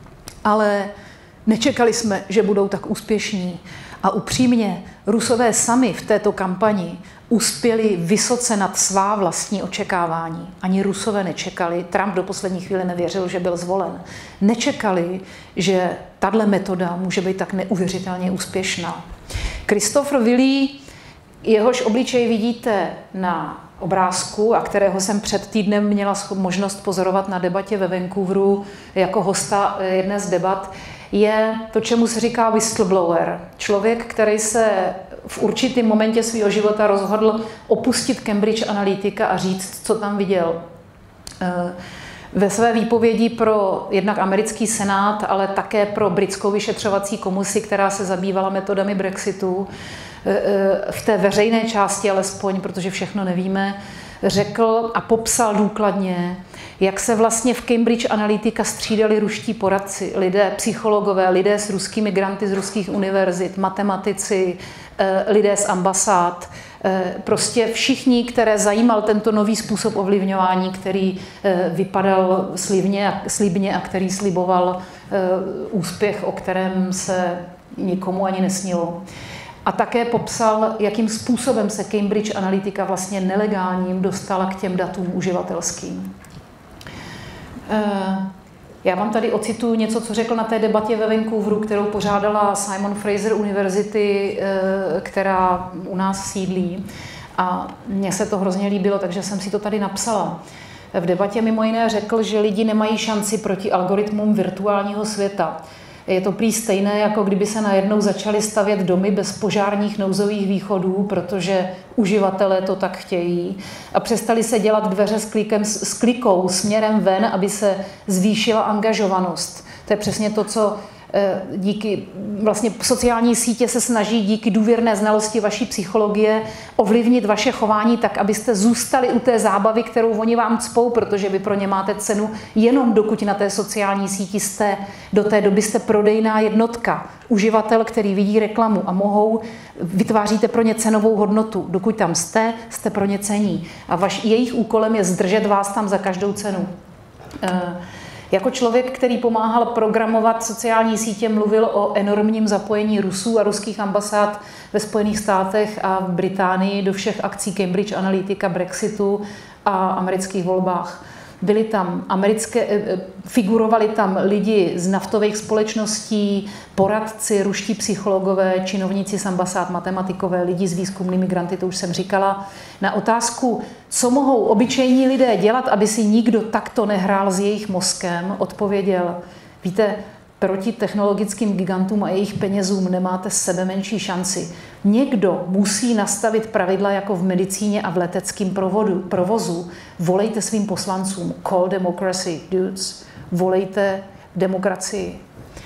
Ale nečekali jsme, že budou tak úspěšní. A upřímně, Rusové sami v této kampani uspěli vysoce nad svá vlastní očekávání. Ani Rusové nečekali, Trump do poslední chvíle nevěřil, že byl zvolen. Nečekali, že tahle metoda může být tak neuvěřitelně úspěšná. Christopher Willey, jehož obličej vidíte na obrázku a kterého jsem před týdnem měla možnost pozorovat na debatě ve Vancouveru jako hosta jedné z debat, je to, čemu se říká whistleblower. Člověk, který se v určitém momentě svého života rozhodl opustit Cambridge Analytica a říct, co tam viděl. Ve své výpovědi pro jednak americký senát, ale také pro britskou vyšetřovací komisi, která se zabývala metodami Brexitu, v té veřejné části alespoň, protože všechno nevíme, řekl a popsal důkladně, jak se vlastně v Cambridge Analytica střídali ruští poradci, lidé, psychologové, lidé s ruskými granty z ruských univerzit, matematici, lidé z ambasád, prostě všichni, které zajímal tento nový způsob ovlivňování, který vypadal slibně, slibně a který sliboval úspěch, o kterém se nikomu ani nesnilo. A také popsal, jakým způsobem se Cambridge Analytica vlastně nelegálním dostala k těm datům uživatelským. Já vám tady ocituju něco, co řekl na té debatě ve Vancouveru, kterou pořádala Simon Fraser University, která u nás sídlí. A mně se to hrozně líbilo, takže jsem si to tady napsala. V debatě mimo jiné řekl, že lidi nemají šanci proti algoritmům virtuálního světa. Je to prý stejné, jako kdyby se najednou začaly stavět domy bez požárních nouzových východů, protože uživatelé to tak chtějí, a přestali se dělat dveře s, klikem, s klikou směrem ven, aby se zvýšila angažovanost. To je přesně to, co díky vlastně sociální sítě se snaží díky důvěrné znalosti vaší psychologie ovlivnit vaše chování tak, abyste zůstali u té zábavy, kterou oni vám cpou, protože vy pro ně máte cenu jenom dokud na té sociální síti jste. Do té doby jste prodejná jednotka, uživatel, který vidí reklamu a mohou, vytváříte pro ně cenovou hodnotu. Dokud tam jste, jste pro ně cení. A vaš, jejich úkolem je zdržet vás tam za každou cenu. Jako člověk, který pomáhal programovat sociální sítě, mluvil o enormním zapojení Rusů a ruských ambasád ve Spojených státech a v Británii do všech akcí Cambridge Analytica, Brexitu a amerických volbách. Byli tam americké, figurovali tam lidi z naftových společností, poradci, ruští psychologové, činovníci z ambasád, matematikové, lidi s výzkumnými granty, to už jsem říkala. Na otázku, co mohou obyčejní lidé dělat, aby si nikdo takto nehrál s jejich mozkem, odpověděl, víte, proti technologickým gigantům a jejich penězům nemáte sebe menší šanci. Někdo musí nastavit pravidla jako v medicíně a v leteckém provodu, provozu. Volejte svým poslancům. Call democracy, dudes. Volejte demokracii.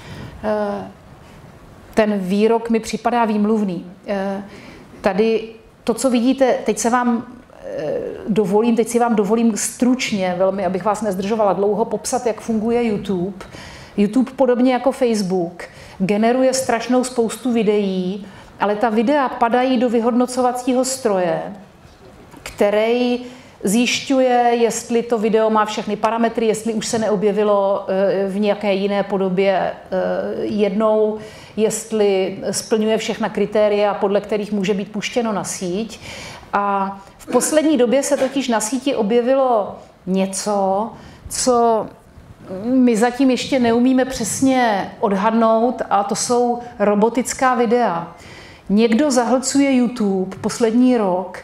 Ten výrok mi připadá výmluvný. Tady to, co vidíte, teď se vám dovolím, teď si vám dovolím stručně, velmi, abych vás nezdržovala dlouho, popsat, jak funguje YouTube. YouTube, podobně jako Facebook, generuje strašnou spoustu videí, ale ta videa padají do vyhodnocovacího stroje, který zjišťuje, jestli to video má všechny parametry, jestli už se neobjevilo v nějaké jiné podobě jednou, jestli splňuje všechna kritéria, podle kterých může být puštěno na síť. A v poslední době se totiž na síti objevilo něco, co my zatím ještě neumíme přesně odhadnout, a to jsou robotická videa. Někdo zahlcuje YouTube poslední rok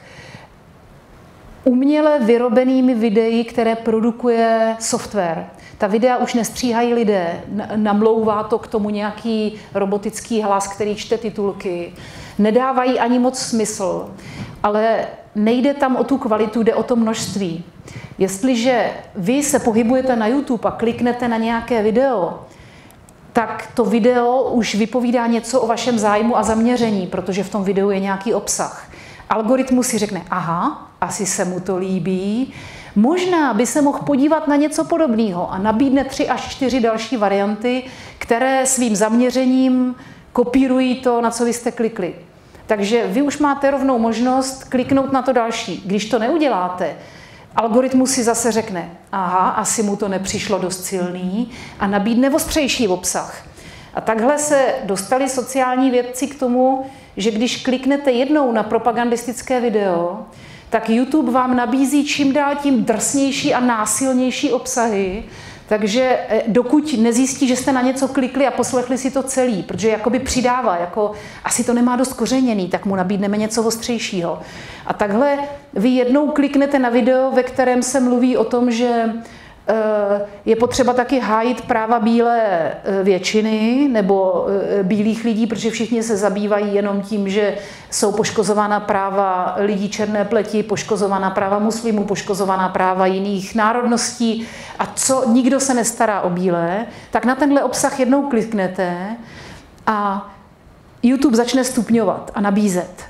uměle vyrobenými videi, které produkuje software. Ta videa už nestříhají lidé, namlouvá to k tomu nějaký robotický hlas, který čte titulky. Nedávají ani moc smysl, ale nejde tam o tu kvalitu, jde o to množství. Jestliže vy se pohybujete na YouTube a kliknete na nějaké video, tak to video už vypovídá něco o vašem zájmu a zaměření, protože v tom videu je nějaký obsah. Algoritmus si řekne, aha, asi se mu to líbí, možná by se mohl podívat na něco podobného a nabídne tři až čtyři další varianty, které svým zaměřením kopírují to, na co vy jste klikli. Takže vy už máte rovnou možnost kliknout na to další. Když to neuděláte, algoritmus si zase řekne, aha, asi mu to nepřišlo dost silný a nabídne ostřejší obsah. A takhle se dostali sociální vědci k tomu, že když kliknete jednou na propagandistické video, tak YouTube vám nabízí čím dál tím drsnější a násilnější obsahy, takže dokud nezjistí, že jste na něco klikli a poslechli si to celý, protože jakoby přidává, jako asi to nemá dost kořeněný, tak mu nabídneme něco ostřejšího. A takhle vy jednou kliknete na video, ve kterém se mluví o tom, že je potřeba taky hájit práva bílé většiny nebo bílých lidí, protože všichni se zabývají jenom tím, že jsou poškozována práva lidí černé pleti, poškozována práva muslimů, poškozována práva jiných národností a co nikdo se nestará o bílé, tak na tenhle obsah jednou kliknete a YouTube začne stupňovat a nabízet.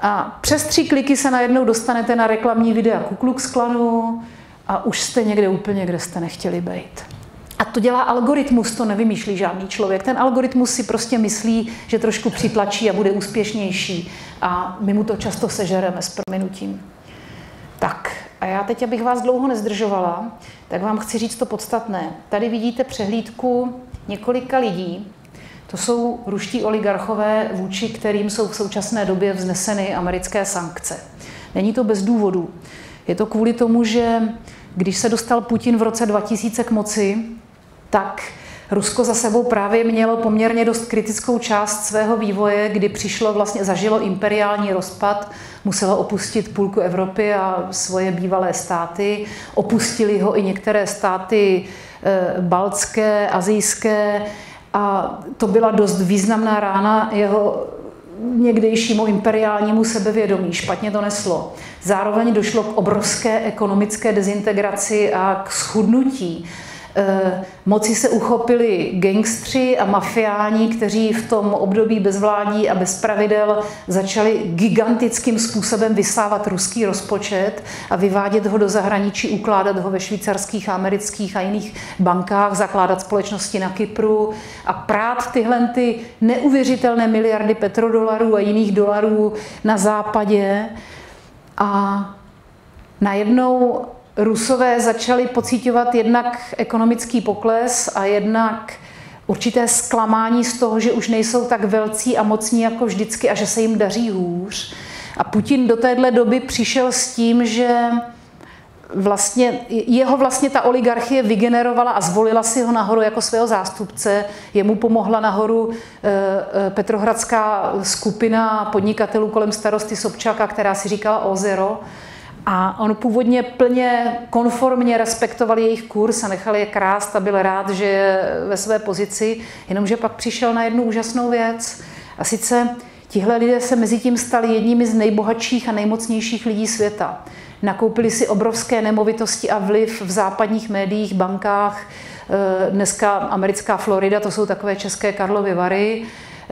A přes tři kliky se najednou dostanete na reklamní videa Ku Klux Klanu a už jste někde úplně, kde jste nechtěli být. A to dělá algoritmus, to nevymýšlí žádný člověk. Ten algoritmus si prostě myslí, že trošku přitlačí a bude úspěšnější. A my mu to často sežereme s prominutím. Tak, a já teď, abych vás dlouho nezdržovala, tak vám chci říct to podstatné. Tady vidíte přehlídku několika lidí. To jsou ruští oligarchové, vůči kterým jsou v současné době vzneseny americké sankce. Není to bez důvodu. Je to kvůli tomu, že když se dostal Putin v roce dva tisíce k moci, tak Rusko za sebou právě mělo poměrně dost kritickou část svého vývoje, kdy přišlo vlastně, zažilo imperiální rozpad, muselo opustit půlku Evropy a svoje bývalé státy. Opustili ho i některé státy e, baltské, asijské a to byla dost významná rána jeho někdejšímu imperiálnímu sebevědomí. Špatně to neslo. Zároveň došlo k obrovské ekonomické dezintegraci a k schudnutí. E, moci se uchopili gangstři a mafiáni, kteří v tom období bezvládí a bez pravidel začali gigantickým způsobem vysávat ruský rozpočet a vyvádět ho do zahraničí, ukládat ho ve švýcarských, amerických a jiných bankách, zakládat společnosti na Kypru a prát tyhle ty neuvěřitelné miliardy petrodolarů a jiných dolarů na západě. A najednou Rusové začali pociťovat jednak ekonomický pokles a jednak určité zklamání z toho, že už nejsou tak velcí a mocní jako vždycky a že se jim daří hůř. A Putin do téhle doby přišel s tím, že vlastně, jeho vlastně ta oligarchie vygenerovala a zvolila si ho nahoru jako svého zástupce. Jemu pomohla nahoru e, petrohradská skupina podnikatelů kolem starosty Sobčaka, která si říkala Ozero. A on původně plně konformně respektoval jejich kurz a nechal je krást a byl rád, že je ve své pozici, jenomže pak přišel na jednu úžasnou věc. A sice tihle lidé se mezi tím stali jedními z nejbohatších a nejmocnějších lidí světa. Nakoupili si obrovské nemovitosti a vliv v západních médiích, bankách. Dneska americká Florida, to jsou takové české Karlovy Vary.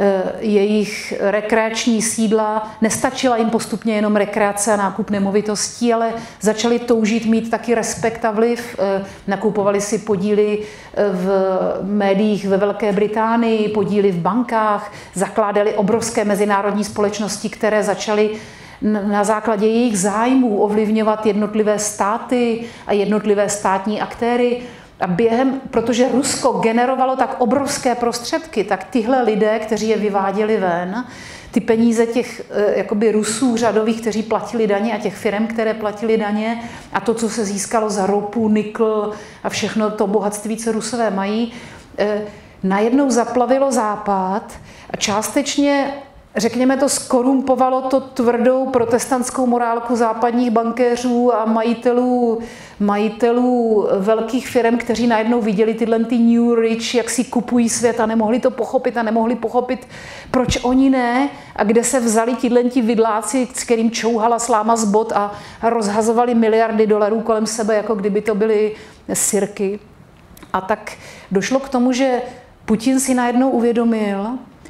Jejich rekreační sídla, nestačila jim postupně jenom rekreace a nákup nemovitostí, ale začali toužit mít taky respekt a vliv. Nakupovali si podíly v médiích ve Velké Británii, podíly v bankách, zakládali obrovské mezinárodní společnosti, které začaly na základě jejich zájmů ovlivňovat jednotlivé státy a jednotlivé státní aktéry. A během, protože Rusko generovalo tak obrovské prostředky, tak tyhle lidé, kteří je vyváděli ven, ty peníze těch jakoby Rusů řadových, kteří platili daně a těch firm, které platili daně a to, co se získalo za ropu, nikl a všechno to bohatství, co Rusové mají, najednou zaplavilo Západ a částečně, řekněme to, skorumpovalo to tvrdou protestantskou morálku západních bankéřů a majitelů, majitelů velkých firm, kteří najednou viděli tyhle ty new rich, jak si kupují svět a nemohli to pochopit a nemohli pochopit, proč oni ne a kde se vzali tihlenti vidláci, s kterým čouhala sláma z bot a rozhazovali miliardy dolarů kolem sebe, jako kdyby to byly sirky. A tak došlo k tomu, že Putin si najednou uvědomil,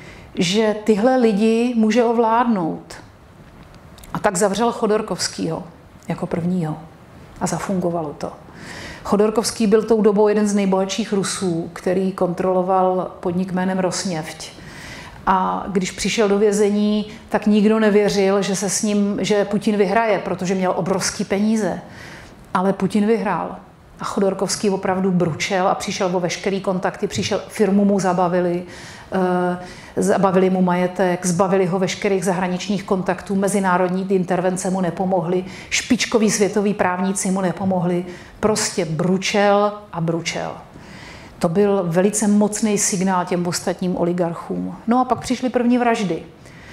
že tyhle lidi může ovládnout. A tak zavřel Chodorkovskýho jako prvního. A zafungovalo to. Chodorkovský byl tou dobou jeden z nejbohatších Rusů, který kontroloval podnik jménem Rosneft. A když přišel do vězení, tak nikdo nevěřil, že se s ním, že Putin vyhraje, protože měl obrovský peníze. Ale Putin vyhrál. A Chodorkovský opravdu bručel a přišel o veškerý kontakty, přišel, firmu mu zabavili, eh, zabavili mu majetek, zbavili ho veškerých zahraničních kontaktů, mezinárodní intervence mu nepomohly, špičkoví světoví právníci mu nepomohli, prostě bručel a bručel. To byl velice mocný signál těm ostatním oligarchům. No a pak přišly první vraždy.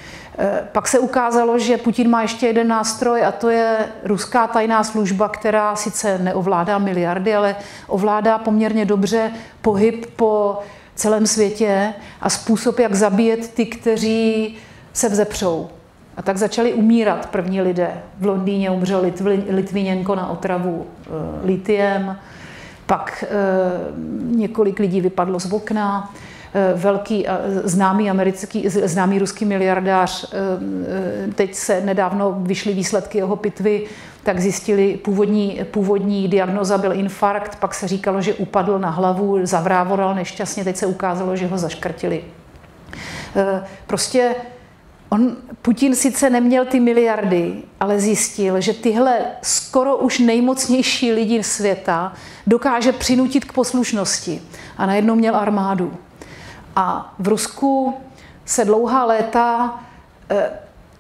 Pak se ukázalo, že Putin má ještě jeden nástroj a to je ruská tajná služba, která sice neovládá miliardy, ale ovládá poměrně dobře pohyb po celém světě a způsob, jak zabíjet ty, kteří se vzepřou. A tak začali umírat první lidé. V Londýně umřel Litviněnko na otravu litiem, pak několik lidí vypadlo z okna. velký známý americký, známý ruský miliardář, teď se nedávno vyšly výsledky jeho pitvy, tak zjistili, původní, původní diagnóza byl infarkt, pak se říkalo, že upadl na hlavu, zavrávoral nešťastně, teď se ukázalo, že ho zaškrtili. Prostě on, Putin sice neměl ty miliardy, ale zjistil, že tyhle skoro už nejmocnější lidi světa dokáže přinutit k poslušnosti. A najednou měl armádu. A v Rusku se dlouhá léta eh,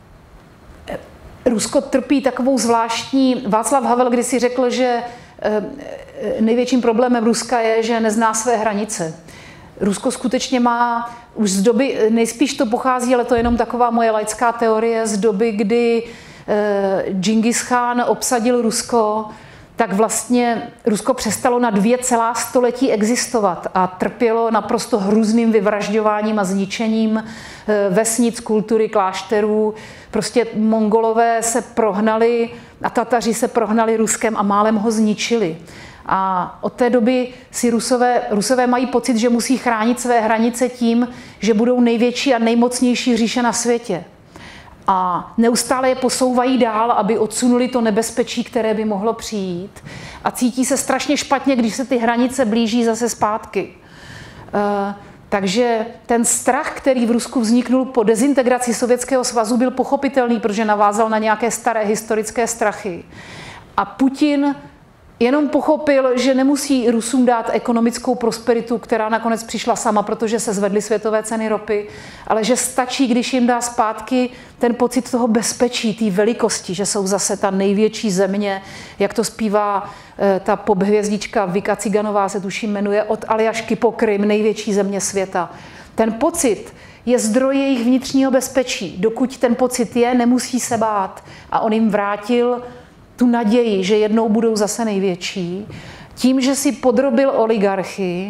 Rusko trpí takovou zvláštní... Václav Havel kdysi řekl, že eh, největším problémem Ruska je, že nezná své hranice. Rusko skutečně má už z doby, nejspíš to pochází, ale to je jenom taková moje laická teorie, z doby, kdy eh, Džingis Chán obsadil Rusko, tak vlastně Rusko přestalo na dvě celá století existovat a trpělo naprosto hrůzným vyvražďováním a zničením eh, vesnic, kultury, klášterů. Prostě Mongolové se prohnali a Tataři se prohnali Ruskem a málem ho zničili. A od té doby si Rusové, Rusové mají pocit, že musí chránit své hranice tím, že budou největší a nejmocnější říše na světě. A neustále je posouvají dál, aby odsunuli to nebezpečí, které by mohlo přijít. A cítí se strašně špatně, když se ty hranice blíží zase zpátky. E, takže ten strach, který v Rusku vzniknul po dezintegraci Sovětského svazu, byl pochopitelný, protože navázal na nějaké staré historické strachy. A Putin jenom pochopil, že nemusí Rusům dát ekonomickou prosperitu, která nakonec přišla sama, protože se zvedly světové ceny ropy, ale že stačí, když jim dá zpátky ten pocit toho bezpečí, té velikosti, že jsou zase ta největší země, jak to zpívá ta pophvězdička Vika Ciganová, se tuším jmenuje, od Aljašky po Krym, největší země světa. Ten pocit je zdroj jejich vnitřního bezpečí. Dokud ten pocit je, nemusí se bát. A on jim vrátil tu naději, že jednou budou zase největší, tím, že si podrobil oligarchy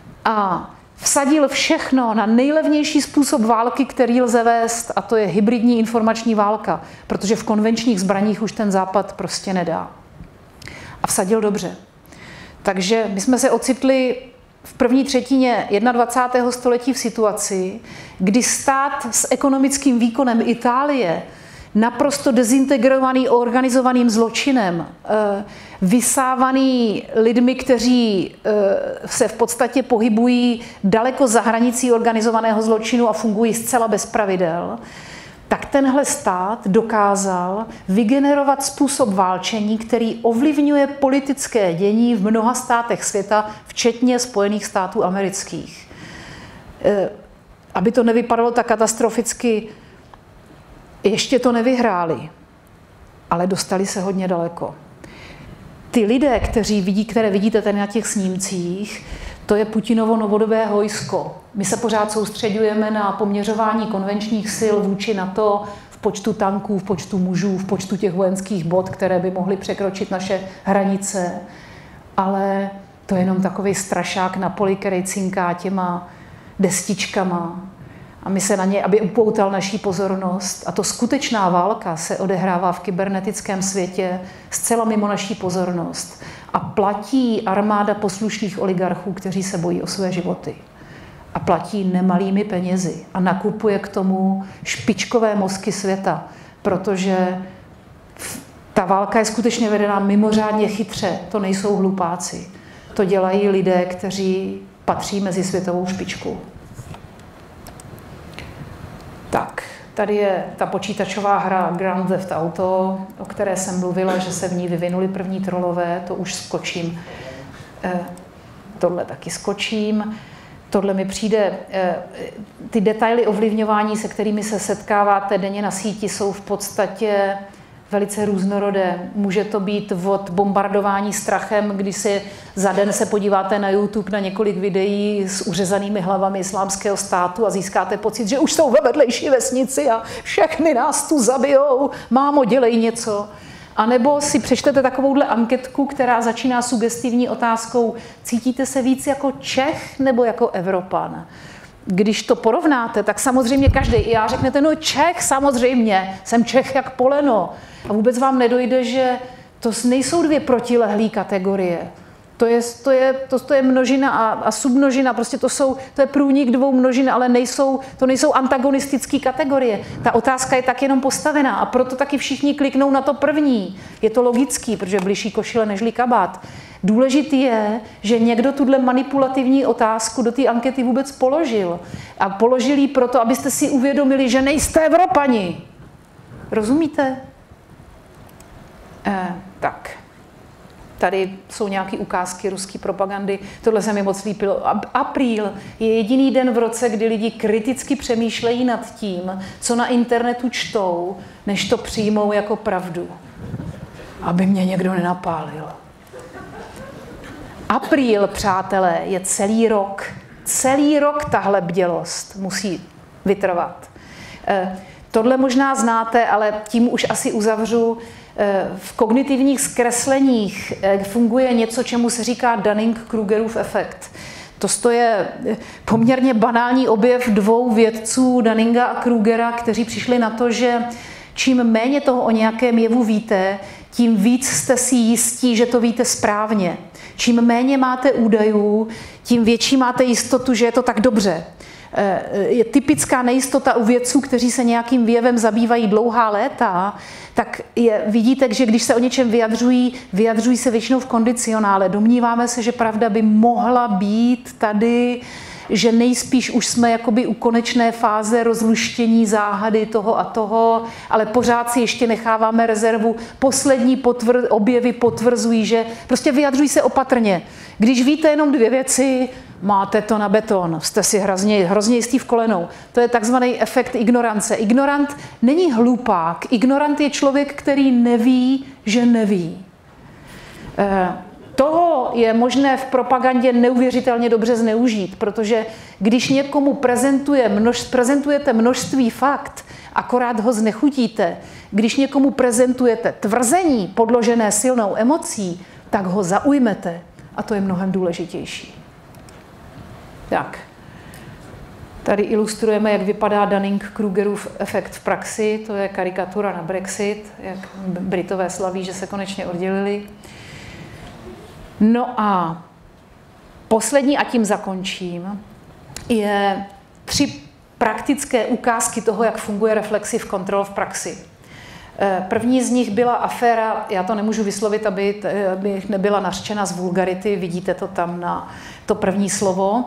a vsadil všechno na nejlevnější způsob války, který lze vést, a to je hybridní informační válka, protože v konvenčních zbraních už ten Západ prostě nedá. A vsadil dobře. Takže my jsme se ocitli v první třetině dvacátého prvního století v situaci, kdy stát s ekonomickým výkonem Itálie, naprosto dezintegrovaný organizovaným zločinem, vysávaný lidmi, kteří se v podstatě pohybují daleko za hranicí organizovaného zločinu a fungují zcela bez pravidel, tak tenhle stát dokázal vygenerovat způsob válčení, který ovlivňuje politické dění v mnoha státech světa, včetně Spojených států amerických. Aby to nevypadalo tak katastroficky, ještě to nevyhráli, ale dostali se hodně daleko. Ty lidé, kteří vidí, které vidíte tady na těch snímcích, to je Putinovo novodobé vojsko. My se pořád soustředujeme na poměřování konvenčních sil vůči NATO v počtu tanků, v počtu mužů, v počtu těch vojenských bod, které by mohly překročit naše hranice. Ale to je jenom takový strašák na poli, který cinká těma destičkama. A my se na ně, aby upoutal naší pozornost. A to skutečná válka se odehrává v kybernetickém světě zcela mimo naší pozornost. A platí armáda poslušných oligarchů, kteří se bojí o své životy. A platí nemalými penězi. A nakupuje k tomu špičkové mozky světa. Protože ta válka je skutečně vedená mimořádně chytře. To nejsou hlupáci. To dělají lidé, kteří patří mezi světovou špičku. Tak, tady je ta počítačová hra Grand Theft Auto, o které jsem mluvila, že se v ní vyvinuli první trolové, to už skočím. E, tohle taky skočím. Tohle mi přijde, e, ty detaily ovlivňování, se kterými se setkáváte denně na síti, jsou v podstatě velice různorodé. Může to být od bombardování strachem, kdy si za den se podíváte na YouTube na několik videí s uřezanými hlavami Islámského státu a získáte pocit, že už jsou ve vedlejší vesnici a všechny nás tu zabijou, mámo, dělej něco. A nebo si přečtete takovouhle anketku, která začíná sugestivní otázkou, cítíte se víc jako Čech nebo jako Evropan? Když to porovnáte, tak samozřejmě každý, i já řeknete, no Čech, samozřejmě, jsem Čech jak poleno. A vůbec vám nedojde, že to nejsou dvě protilehlé kategorie. To je, to je, to, to je množina a, a submnožina, prostě to, jsou, to je průnik dvou množin, ale nejsou, to nejsou antagonistické kategorie. Ta otázka je tak jenom postavená a proto taky všichni kliknou na to první. Je to logický, protože bližší košile nežli kabát. Důležitý je, že někdo tuhle manipulativní otázku do té ankety vůbec položil. A položil ji proto, abyste si uvědomili, že nejste Evropani. Rozumíte? Eh, tak. Tady jsou nějaké ukázky ruské propagandy. Tohle se mi moc líbilo. Apríl je jediný den v roce, kdy lidi kriticky přemýšlejí nad tím, co na internetu čtou, než to přijmou jako pravdu. Aby mě někdo nenapálil. Apríl, přátelé, je celý rok. Celý rok tahle bdělost musí vytrvat. Eh, tohle možná znáte, ale tím už asi uzavřu. V kognitivních zkresleních funguje něco, čemu se říká Dunning-Krugerův efekt. To je poměrně banální objev dvou vědců, Dunninga a Krugera, kteří přišli na to, že čím méně toho o nějakém jevu víte, tím víc jste si jistí, že to víte správně. Čím méně máte údajů, tím větší máte jistotu, že je to tak dobře. Je typická nejistota u vědců, kteří se nějakým jevem zabývají dlouhá léta, tak je, vidíte, že když se o něčem vyjadřují, vyjadřují se většinou v kondicionále. Domníváme se, že pravda by mohla být tady, že nejspíš už jsme jakoby u konečné fáze rozluštění záhady toho a toho, ale pořád si ještě necháváme rezervu. Poslední potvr, objevy potvrzují, že prostě vyjadřují se opatrně. Když víte jenom dvě věci, máte to na beton, jste si hrozně, hrozně jistý v kolenou. To je takzvaný efekt ignorance. Ignorant není hlupák, ignorant je člověk, který neví, že neví. Eh, toho je možné v propagandě neuvěřitelně dobře zneužít, protože když někomu prezentuje množ, prezentujete množství fakt, akorát ho znechutíte, když někomu prezentujete tvrzení podložené silnou emocí, tak ho zaujmete a to je mnohem důležitější. Tak, tady ilustrujeme, jak vypadá Dunning-Krugerův efekt v praxi. To je karikatura na Brexit, jak Britové slaví, že se konečně oddělili. No a poslední, a tím zakončím, je tři praktické ukázky toho, jak funguje reflexive control v praxi. První z nich byla aféra, já to nemůžu vyslovit, aby, aby nebyla nařčena z vulgarity, vidíte to tam na to první slovo.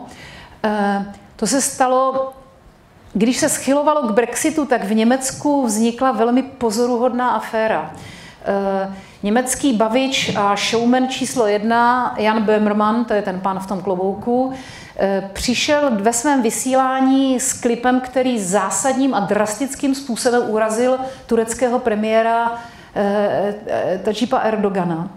To se stalo, když se schylovalo k Brexitu, tak v Německu vznikla velmi pozoruhodná aféra. Německý bavič a showman číslo jedna, Jan Böhmermann, to je ten pán v tom klobouku, přišel ve svém vysílání s klipem, který zásadním a drastickým způsobem urazil tureckého premiéra Tajipa Erdogana.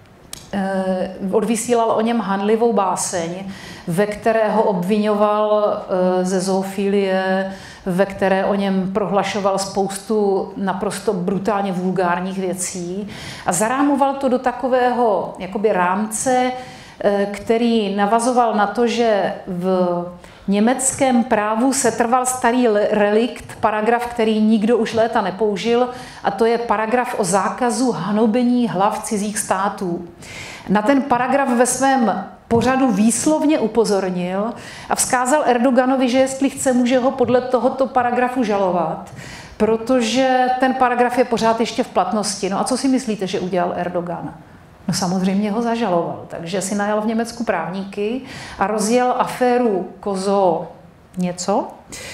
Odvysílal o něm hanlivou báseň, ve které ho obvinoval ze zoofilie, ve které o něm prohlašoval spoustu naprosto brutálně vulgárních věcí a zarámoval to do takového jakoby rámce, který navazoval na to, že v německém právu se trval starý relikt, paragraf, který nikdo už léta nepoužil, a to je paragraf o zákazu hanobení hlav cizích států. Na ten paragraf ve svém pořadu výslovně upozornil a vzkázal Erdoganovi, že jestli chce, může ho podle tohoto paragrafu žalovat, protože ten paragraf je pořád ještě v platnosti. No a co si myslíte, že udělal Erdogan? No samozřejmě ho zažaloval, takže si najal v Německu právníky a rozjel aféru Kozo něco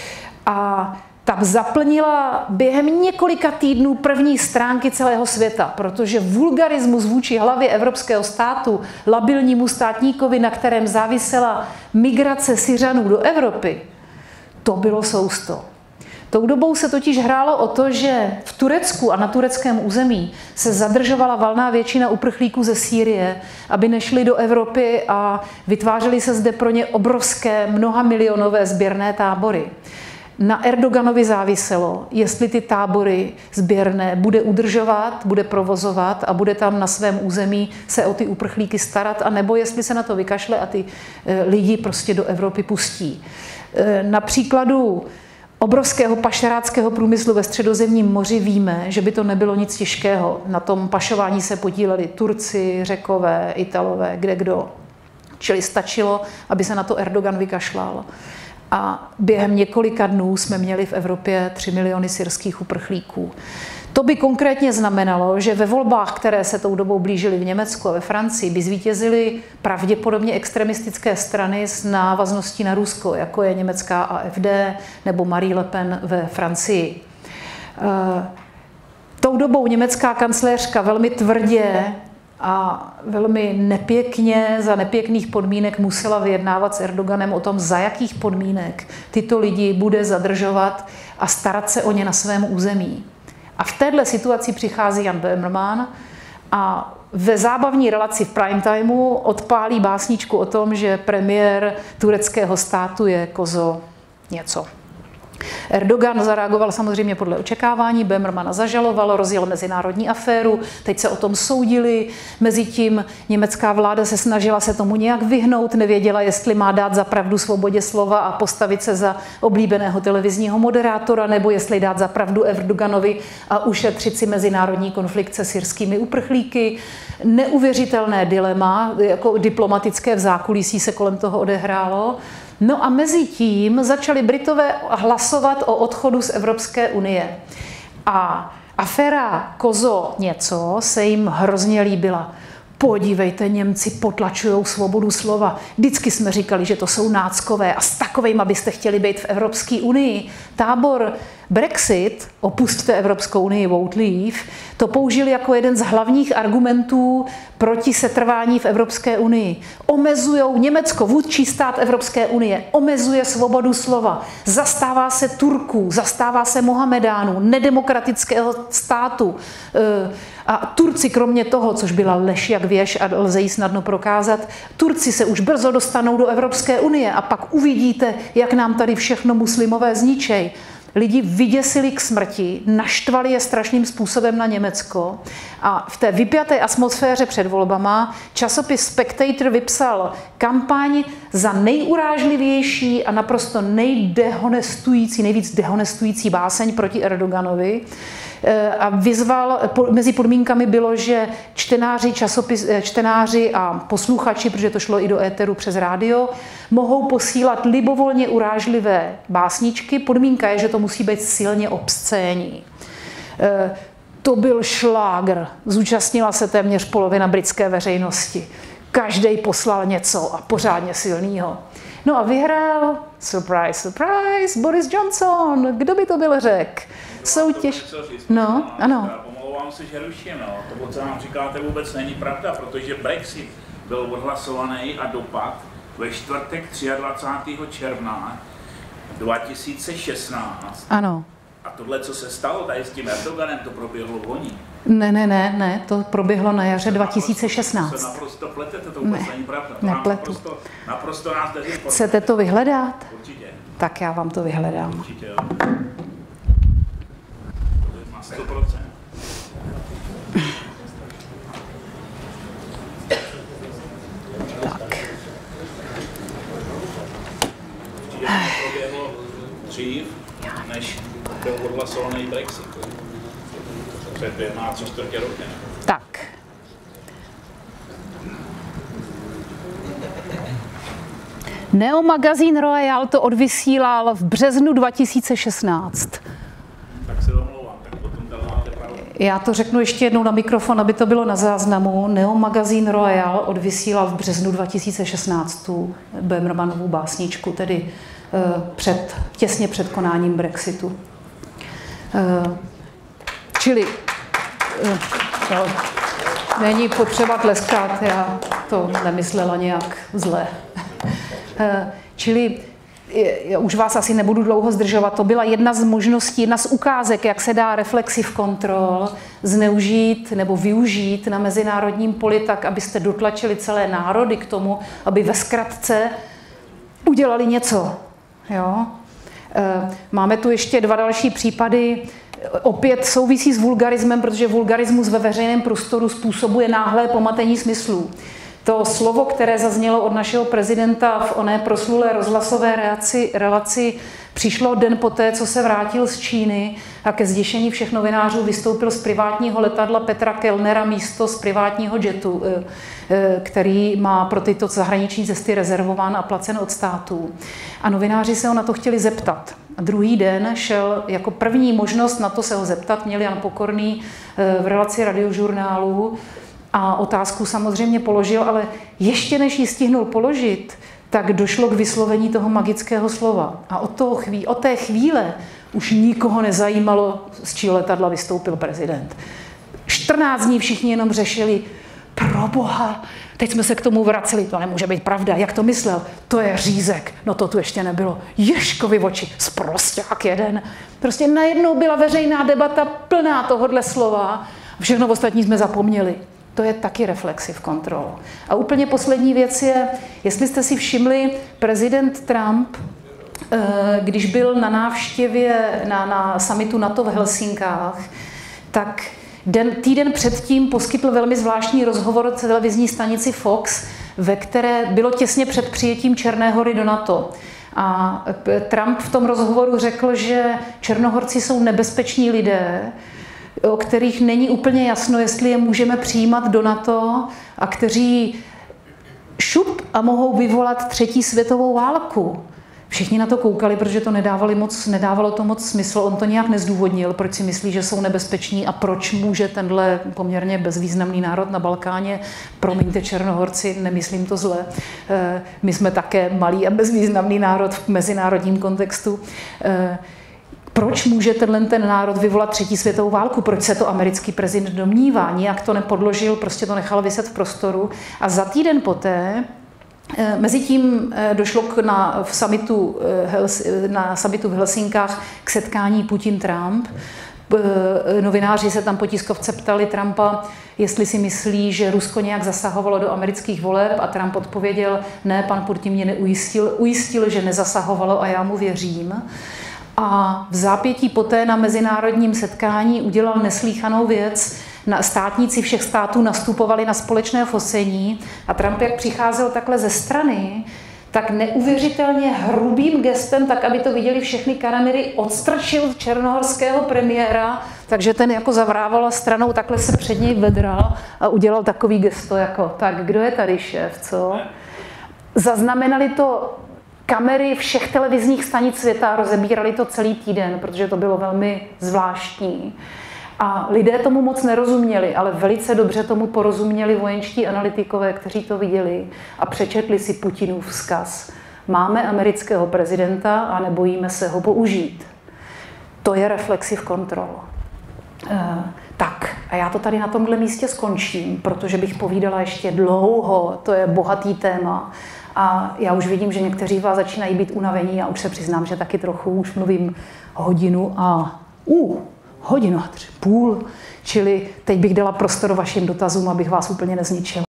a ta zaplnila během několika týdnů první stránky celého světa, protože vulgarismus vůči hlavě evropského státu, labilnímu státníkovi, na kterém závisela migrace Syřanů do Evropy, to bylo sousto. Tou dobou se totiž hrálo o to, že v Turecku a na tureckém území se zadržovala valná většina uprchlíků ze Sýrie, aby nešli do Evropy a vytvářely se zde pro ně obrovské mnohamilionové sběrné tábory. Na Erdoganovi záviselo, jestli ty tábory sběrné bude udržovat, bude provozovat a bude tam na svém území se o ty uprchlíky starat, anebo jestli se na to vykašle a ty lidi prostě do Evropy pustí. Na příkladu obrovského pašeráckého průmyslu ve Středozemním moři víme, že by to nebylo nic těžkého. Na tom pašování se podíleli Turci, Řekové, Italové, kdekdo. Čili stačilo, aby se na to Erdogan vykašlal. A během několika dnů jsme měli v Evropě tři miliony syrských uprchlíků. To by konkrétně znamenalo, že ve volbách, které se tou dobou blížily v Německu a ve Francii, by zvítězily pravděpodobně extremistické strany s návazností na Rusko, jako je německá A F D nebo Marie Le Pen ve Francii. Tou dobou německá kancléřka velmi tvrdě a velmi nepěkně, za nepěkných podmínek musela vyjednávat s Erdoganem o tom, za jakých podmínek tyto lidi bude zadržovat a starat se o ně na svém území. A v této situaci přichází Jan Böhmermann a ve zábavní relaci v prime timeu odpálí básničku o tom, že premiér tureckého státu je kozo něco. Erdogan zareagoval samozřejmě podle očekávání, Böhmermanna zažaloval, rozjel mezinárodní aféru, teď se o tom soudili, mezitím německá vláda se snažila se tomu nějak vyhnout, nevěděla, jestli má dát za pravdu svobodě slova a postavit se za oblíbeného televizního moderátora, nebo jestli dát za pravdu Erdoganovi a ušetřit si mezinárodní konflikt se syrskými uprchlíky. Neuvěřitelné dilema, jako diplomatické v zákulisí se kolem toho odehrálo. No a mezi tím začali Britové hlasovat o odchodu z Evropské unie. A aféra kozo něco se jim hrozně líbila. Podívejte, Němci potlačují svobodu slova. Vždycky jsme říkali, že to jsou náckové a s takovejma abyste chtěli být v Evropské unii. Tábor Brexit, opusťte Evropskou unii, won't leave, to použili jako jeden z hlavních argumentů proti setrvání v Evropské unii. Omezujou Německo, vůdčí stát Evropské unie, omezuje svobodu slova, zastává se Turků, zastává se Mohamedánů, nedemokratického státu. A Turci kromě toho, což byla lež jak věž a lze ji snadno prokázat, Turci se už brzo dostanou do Evropské unie a pak uvidíte, jak nám tady všechno muslimové zničej. Lidi vyděsili k smrti, naštvali je strašným způsobem na Německo a v té vypjaté atmosféře před volbama časopis Spectator vypsal kampaň za nejurážlivější a naprosto nejdehonestující, nejvíc dehonestující báseň proti Erdoganovi a vyzval, mezi podmínkami bylo, že čtenáři, časopis, čtenáři a posluchači, protože to šlo i do éteru přes rádio, mohou posílat libovolně urážlivé básničky. Podmínka je, že to musí být silně obscénní. To byl šlágr. Zúčastnila se téměř polovina britské veřejnosti. Každej poslal něco a pořádně silného. No a vyhrál, surprise, surprise, Boris Johnson. Kdo by to byl řek? Soutěž. No, ano. Omlouvám se, že ruším, no. To, co nám říkáte, vůbec není pravda, protože Brexit byl odhlasovaný a dopad ve čtvrtek dvacátého třetího června dva tisíce šestnáct. Ano. A tohle, co se stalo tady s tím Erdoganem, to proběhlo loni. Ne, ne, ne, ne, to proběhlo na jaře dva tisíce šestnáct. To se naprosto pletete, to vůbec není pravda. To nepletu. Naprosto, naprosto nás dezinformuje. Chcete to vyhledat? Určitě. Tak já vám to vyhledám. Určitě, jo. Na sto procent. Tak. Určitě to proběhlo dřív, než byl odhlasovaný Brexit. Před dvěma tři čtvrtě roky. Tak. Neo magazín Royal to odvysílal v březnu dva tisíce šestnáct. Tak se omlouvám, tak potom tady máte pravdu. Já to řeknu ještě jednou na mikrofon, aby to bylo na záznamu. Neo magazín Royal odvysílal v březnu dva tisíce šestnáct tu Böhmermannovu básničku, tedy uh, před, těsně před konáním Brexitu. Uh, čili uh, no, není potřeba tleskat, já to nemyslela nějak zle. Čili já už vás asi nebudu dlouho zdržovat, to byla jedna z možností, jedna z ukázek, jak se dá reflexiv kontrol zneužít nebo využít na mezinárodním poli tak, abyste dotlačili celé národy k tomu, aby ve zkratce udělali něco. Jo? Máme tu ještě dva další případy, opět souvisí s vulgarismem, protože vulgarismus ve veřejném prostoru způsobuje náhlé pomatení smyslů. To slovo, které zaznělo od našeho prezidenta v oné proslulé rozhlasové relaci, relaci Přišlo den poté, co se vrátil z Číny a ke zděšení všech novinářů vystoupil z privátního letadla Petra Kellnera místo z privátního jetu, který má pro tyto zahraniční cesty rezervován a placen od státu. A novináři se ho na to chtěli zeptat. A druhý den šel jako první možnost na to se ho zeptat, měl Jan Pokorný v relaci Radiožurnálu a otázku samozřejmě položil, ale ještě než ji stihnul položit, tak došlo k vyslovení toho magického slova. A od, toho chví, od té chvíle už nikoho nezajímalo, z čího letadla vystoupil prezident. čtrnáct dní všichni jenom řešili, proboha, teď jsme se k tomu vraceli, to nemůže být pravda, jak to myslel, to je řízek, no to tu ještě nebylo, Ježkovi v oči, sprosťák jeden. Prostě najednou byla veřejná debata plná tohodle slova, všechno ostatní jsme zapomněli. To je taky reflexive control. A úplně poslední věc je, jestli jste si všimli, prezident Trump, když byl na návštěvě na, na summitu NATO v Helsinkách, tak den, týden předtím poskytl velmi zvláštní rozhovor televizní stanici Fox, ve které bylo těsně před přijetím Černé Hory do NATO. A Trump v tom rozhovoru řekl, že Černohorci jsou nebezpeční lidé, o kterých není úplně jasno, jestli je můžeme přijímat do NATO a kteří šup a mohou vyvolat třetí světovou válku. Všichni na to koukali, protože to nedávalo moc, nedávalo to moc smysl. On to nějak nezdůvodnil, proč si myslí, že jsou nebezpeční a proč může tenhle poměrně bezvýznamný národ na Balkáně, promiňte Černohorci, nemyslím to zle, my jsme také malý a bezvýznamný národ v mezinárodním kontextu. Proč může tenhle ten národ vyvolat třetí světovou válku? Proč se to americký prezident domnívá? Nijak to nepodložil, prostě to nechal viset v prostoru. A za týden poté, mezitím došlo k na, v summitu, na summitu v Helsinkách k setkání Putin-Trump. Novináři se tam po tiskovce ptali Trumpa, jestli si myslí, že Rusko nějak zasahovalo do amerických voleb, a Trump odpověděl, ne, pan Putin mě neujistil, ujistil, že nezasahovalo a já mu věřím. A v zápětí poté na mezinárodním setkání udělal neslýchanou věc. Na státníci všech států nastupovali na společné focení a Trump, jak přicházel takhle ze strany, tak neuvěřitelně hrubým gestem, tak aby to viděli všechny kamery, odstrčil černohorského premiéra, takže ten jako zavrával stranou, takhle se před něj vedral a udělal takový gesto jako, tak kdo je tady šéf, co? Zaznamenali to kamery všech televizních stanic světa, rozebírali to celý týden, protože to bylo velmi zvláštní. A lidé tomu moc nerozuměli, ale velice dobře tomu porozuměli vojenští analytikové, kteří to viděli a přečetli si Putinův vzkaz. Máme amerického prezidenta a nebojíme se ho použít. To je reflexive control. E, tak, a já to tady na tomhle místě skončím, protože bych povídala ještě dlouho, to je bohatý téma. A já už vidím, že někteří vás začínají být unavení, já už se přiznám, že taky trochu už mluvím hodinu a uh, hodinu a tři, půl, čili teď bych dala prostor vašim dotazům, abych vás úplně nezničila.